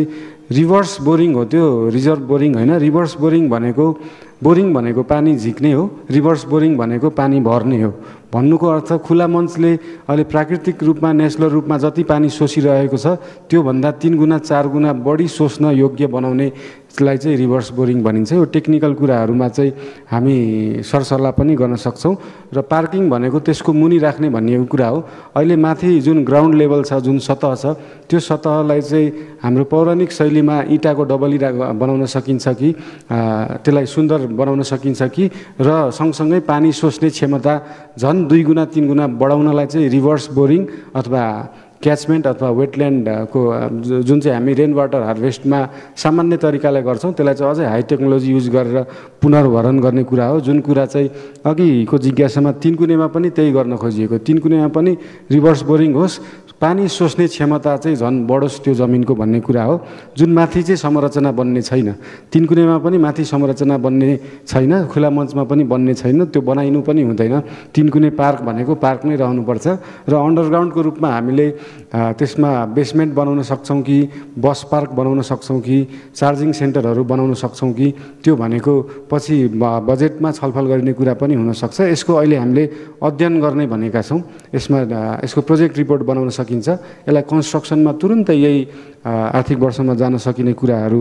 रिभर्स बोरिङ हो, त्यो रिजर्भ बोरिङ होइन। रिभर्स बोरिङ भनेको बोरिङ भनेको पानी झिक्ने हो, रिभर्स बोरिङ भनेको पानी भर्ने हो। भन्नुको अर्थ खुला मञ्चले अहिले प्राकृतिक रूपमा नेचुरल रूपमा जति पानी सोसिरहेको छ त्योभन्दा तिन गुणा चार गुणा बढी सोच्न योग्य बनाउने लाई चाहिँ रिभर्स बोरिङ भनिन्छ। यो टेक्निकल कुराहरूमा चाहिँ हामी सरसल्लाह पनि गर्न सक्छौँ। र पार्किङ भनेको त्यसको मुनि राख्ने भनिएको कुरा हो। अहिले माथि जुन ग्राउन्ड लेभल छ, जुन सतह छ, त्यो सतहलाई चाहिँ हाम्रो पौराणिक शैलीमा इँटाको डबली बनाउन सकिन्छ कि त्यसलाई सुन्दर बनाउन सकिन्छ कि र सँगसँगै पानी सोच्ने क्षमता झन् दुई गुणा तिन गुणा बढाउनलाई चाहिँ रिभर्स बोरिङ अथवा क्याचमेन्ट अथवा वेटल्यान्डको जुन चाहिँ हामी रेन वाटर हार्भेस्टमा सामान्य तरिकाले गर्छौँ त्यसलाई चाहिँ अझै हाई टेक्नोलोजी युज गरेर पुनर्भरण गर्ने कुरा हो। जुन कुरा चाहिँ अघिको जिज्ञासामा तिन कुनेमा पनि त्यही गर्न खोजिएको, तिन कुनेमा पनि रिभर्स बोरिङ होस्, पानी सोच्ने क्षमता चाहिँ झन् बढोस् त्यो जमिनको भन्ने कुरा हो। जुन माथि चाहिँ संरचना बन्ने छैन, तिन कुनेमा पनि माथि संरचना बन्ने छैन, खुला मञ्चमा पनि बन्ने छैन, त्यो बनाइनु पनि हुँदैन। तिन कुने पार्क भनेको पार्क नै रहनुपर्छ। र अन्डरग्राउन्डको रूपमा हामीले त्यसमा बेसमेन्ट बनाउन सक्छौँ कि बस पार्क बनाउन सक्छौँ कि चार्जिङ सेन्टरहरू बनाउन सक्छौँ कि त्यो भनेको पछि बजेटमा छलफल गरिने कुरा पनि हुनसक्छ। यसको अहिले हामीले अध्ययन गर्ने भनेका छौँ। यसमा यसको प्रोजेक्ट रिपोर्ट बनाउन सकिन्छ। यसलाई कन्स्ट्रक्सनमा तुरुन्तै यही आर्थिक वर्षमा जान सकिने कुराहरू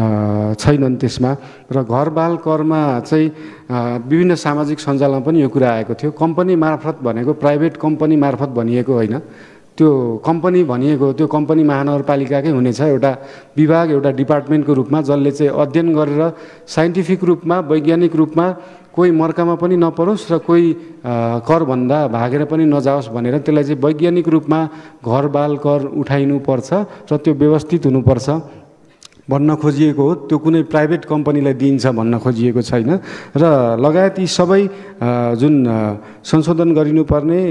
छैनन् त्यसमा। र घरबाल करमा चाहिँ विभिन्न सामाजिक सञ्जालमा पनि यो कुरा आएको थियो। कम्पनी मार्फत भनेको प्राइभेट कम्पनी मार्फत भनिएको होइन, त्यो कम्पनी भनिएको त्यो कम्पनी महानगरपालिकाकै हुनेछ, एउटा विभाग एउटा डिपार्टमेन्टको रूपमा जसले चाहिँ अध्ययन गरेर साइन्टिफिक रूपमा वैज्ञानिक रूपमा कोही मर्कामा पनि नपरोस् र कोही करभन्दा भागेर पनि नजाओस् भनेर त्यसलाई चाहिँ वैज्ञानिक रूपमा घर बाल कर उठाइनुपर्छ र त्यो व्यवस्थित हुनुपर्छ भन्न खोजिएको हो। त्यो कुनै प्राइभेट कम्पनीलाई दिइन्छ भन्न खोजिएको छैन। र लगायत यी सबै जुन संशोधन गरिनुपर्ने,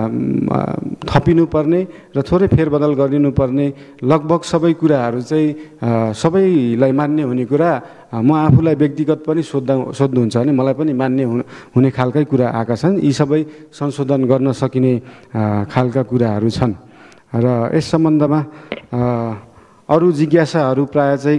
थपिनुपर्ने र थोरै फेरबदल गरिनुपर्ने लगभग सबै कुराहरू चाहिँ सबैलाई मान्य हुने कुरा, म आफूलाई व्यक्तिगत पनि सोद्धा सोध्नुहुन्छ भने मलाई पनि मान्य हुने खालकै कुरा आएका छन्। यी सबै संशोधन गर्न सकिने खालका कुराहरू छन्। र यस सम्बन्धमा अरू जिज्ञासाहरू प्रायः चाहिँ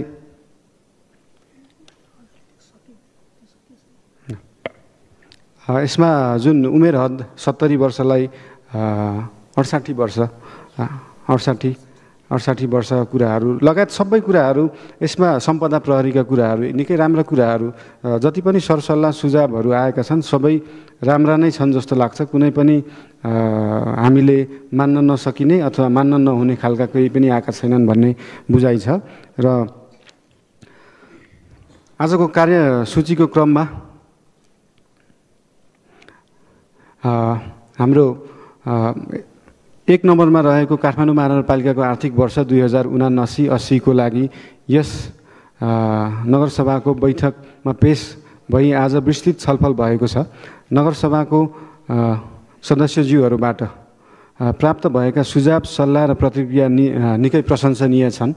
यसमा जुन उमेर हद सत्तरी वर्षलाई अडसाठी वर्ष अडसाठी अडसाठी वर्ष कुराहरू लगायत सबै कुराहरू यसमा सम्पदा प्रहरीका कुराहरू निकै राम्रा कुराहरू, जति पनि सरसल्लाह सुझावहरू आएका छन् सबै राम्रा नै छन् जस्तो लाग्छ। कुनै पनि हामीले मान्न नसकिने अथवा मान्न नहुने खालका केही पनि आएका छैनन् भन्ने बुझाइ छ। र आजको कार्यसूचीको क्रममा हाम्रो एक नम्बरमा रहेको काठमाडौँ महानगरपालिकाको आर्थिक वर्ष दुई हजार उनासी अस्सीको लागि यस नगरसभाको बैठकमा पेश भई आज विस्तृत छलफल भएको छ। नगरसभाको सदस्यज्यूहरूबाट प्राप्त भएका सुझाव सल्लाह र प्रतिक्रिया नि निकै प्रशंसनीय छन्।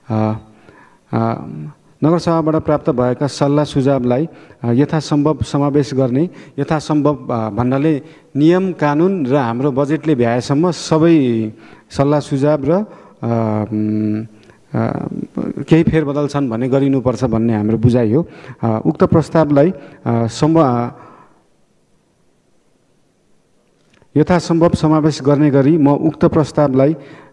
नगरसभाबाट प्राप्त भएका सल्लाह सुझावलाई यथासम्भव समावेश गर्ने, यथासम्भव भन्नाले नियम कानुन र हाम्रो बजेटले भ्याएसम्म सबै सल्लाह सुझाव र केही फेरबदल छन् भने गरिनुपर्छ भन्ने हाम्रो बुझाइ हो। उक्त प्रस्तावलाई सम्भ यथासम्भव समावेश गर्ने गरी म उक्त प्रस्तावलाई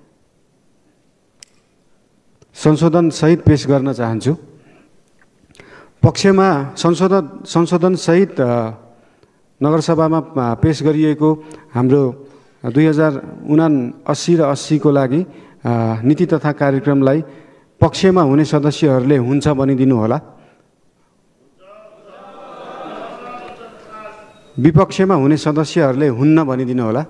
संशोधनसहित पेश गर्न चाहन्छु। पक्षमा संशोधन संशोधनसहित नगरसभामा पेश गरिएको हाम्रो दुई हजार उनासी र अस्सीको लागि नीति तथा कार्यक्रमलाई पक्षमा हुने सदस्यहरूले हुन्छ भनिदिनु होला। विपक्षमा हुने सदस्यहरूले हुन्न भनिदिनु होला।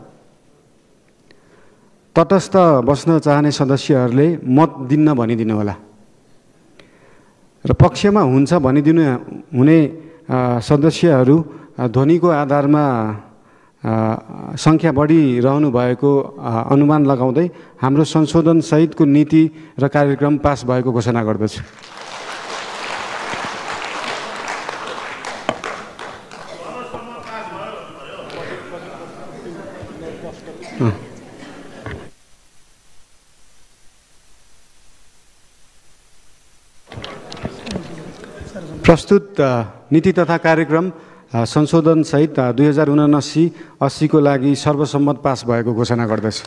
तटस्थ बस्न चाहने सदस्यहरूले मत दिन्न भनिदिनु होला। र पक्षमा हुन्छ भनिदिनु हुने सदस्यहरू ध्वनिको आधारमा सङ्ख्या बढिरहनु भएको अनुमान लगाउँदै हाम्रो संशोधनसहितको नीति र कार्यक्रम पास भएको घोषणा गर्दछु। प्रस्तुत नीति तथा कार्यक्रम संशोधनसहित दुई हजार उनासी अस्सीको लागि सर्वसम्मत पास भएको घोषणा गर्दछु।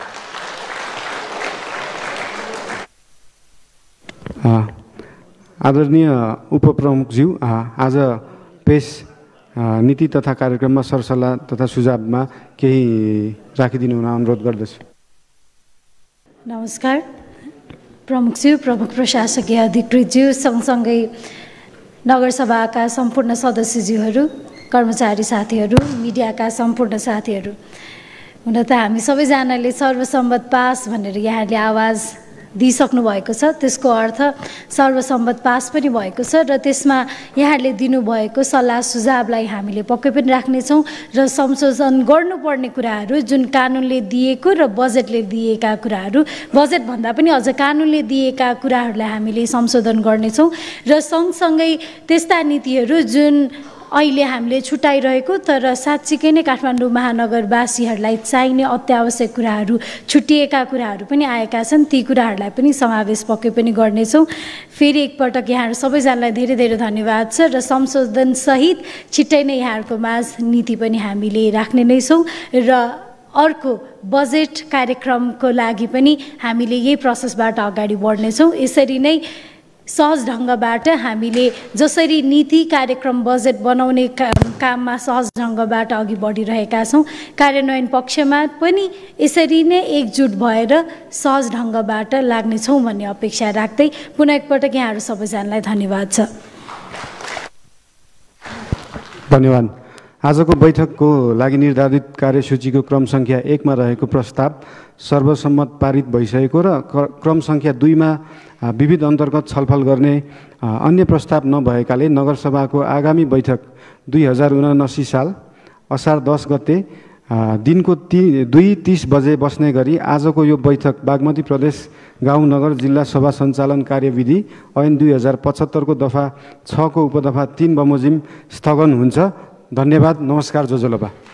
आदरणीय उपप्रमुखज्यू, आज पेश नीति तथा कार्यक्रममा सरसल्लाह तथा सुझावमा केही राखिदिनु हुन अनुरोध गर्दछु। नमस्कार प्रमुखज्यू, प्रमुख प्रशासकीय अधिकृतज्यू, सँगसँगै नगरसभाका सम्पूर्ण सदस्यज्यूहरू, कर्मचारी साथीहरू, मिडियाका सम्पूर्ण साथीहरू, हुन त हामी सबैजनाले सर्वसम्मत पास भनेर यहाँले आवाज दिइसक्नु भएको छ। त्यसको अर्थ सर्वसम्मत पास पनि भएको छ र त्यसमा यहाँले दिनुभएको सल्लाह सुझावलाई हामीले पक्कै पनि राख्नेछौँ र संशोधन गर्नुपर्ने कुराहरू जुन कानुनले दिएको र बजेटले दिएका कुराहरू, बजेटभन्दा पनि अझ कानुनले दिएका कुराहरूलाई हामीले संशोधन गर्नेछौँ र सँगसँगै त्यस्ता नीतिहरू जुन अहिले हामीले छुट्याइरहेको तर साँच्चीकै नै काठमाडौँ महानगरवासीहरूलाई चाहिने अत्यावश्यक कुराहरू, छुट्टिएका कुराहरू पनि आएका छन्, ती कुराहरूलाई पनि समावेश पक्कै पनि गर्नेछौँ। फेरि एकपटक यहाँहरू सबैजनालाई धेरै धेरै धन्यवाद छ र संशोधनसहित छिट्टै नै यहाँहरूको माझ नीति पनि हामीले राख्ने नै छौँ र अर्को बजेट कार्यक्रमको लागि पनि हामीले यही प्रोसेसबाट अगाडि बढ्नेछौँ। यसरी नै सहज ढङ्गबाट हामीले जसरी नीति कार्यक्रम बजेट बनाउने काममा सहज ढङ्गबाट अघि बढिरहेका छौँ, कार्यान्वयन पक्षमा पनि यसरी नै एकजुट भएर सहज ढङ्गबाट लाग्नेछौँ भन्ने अपेक्षा राख्दै पुनः एकपटक यहाँहरू सबैजनालाई धन्यवाद छ। धन्यवाद। आजको बैठकको लागि निर्धारित कार्यसूचीको क्रम सङ्ख्या एकमा रहेको प्रस्ताव सर्वसम्मत पारित भइसकेको र क्रम सङ्ख्या दुईमा विविध अन्तर्गत छलफल गर्ने अन्य प्रस्ताव नभएकाले नगरसभाको आगामी बैठक दुई हजार उनासी साल असार दस गते दिनको ती दुई तिस बजे बस्ने गरी आजको यो बैठक बागमती प्रदेश गाउँ नगर जिल्ला सभा सञ्चालन कार्यविधि ऐन दुई हजार पचहत्तरको दफा छको उपदफा तीन बमोजिम स्थगन हुन्छ। धन्यवाद। नमस्कार। जोजोलोपा।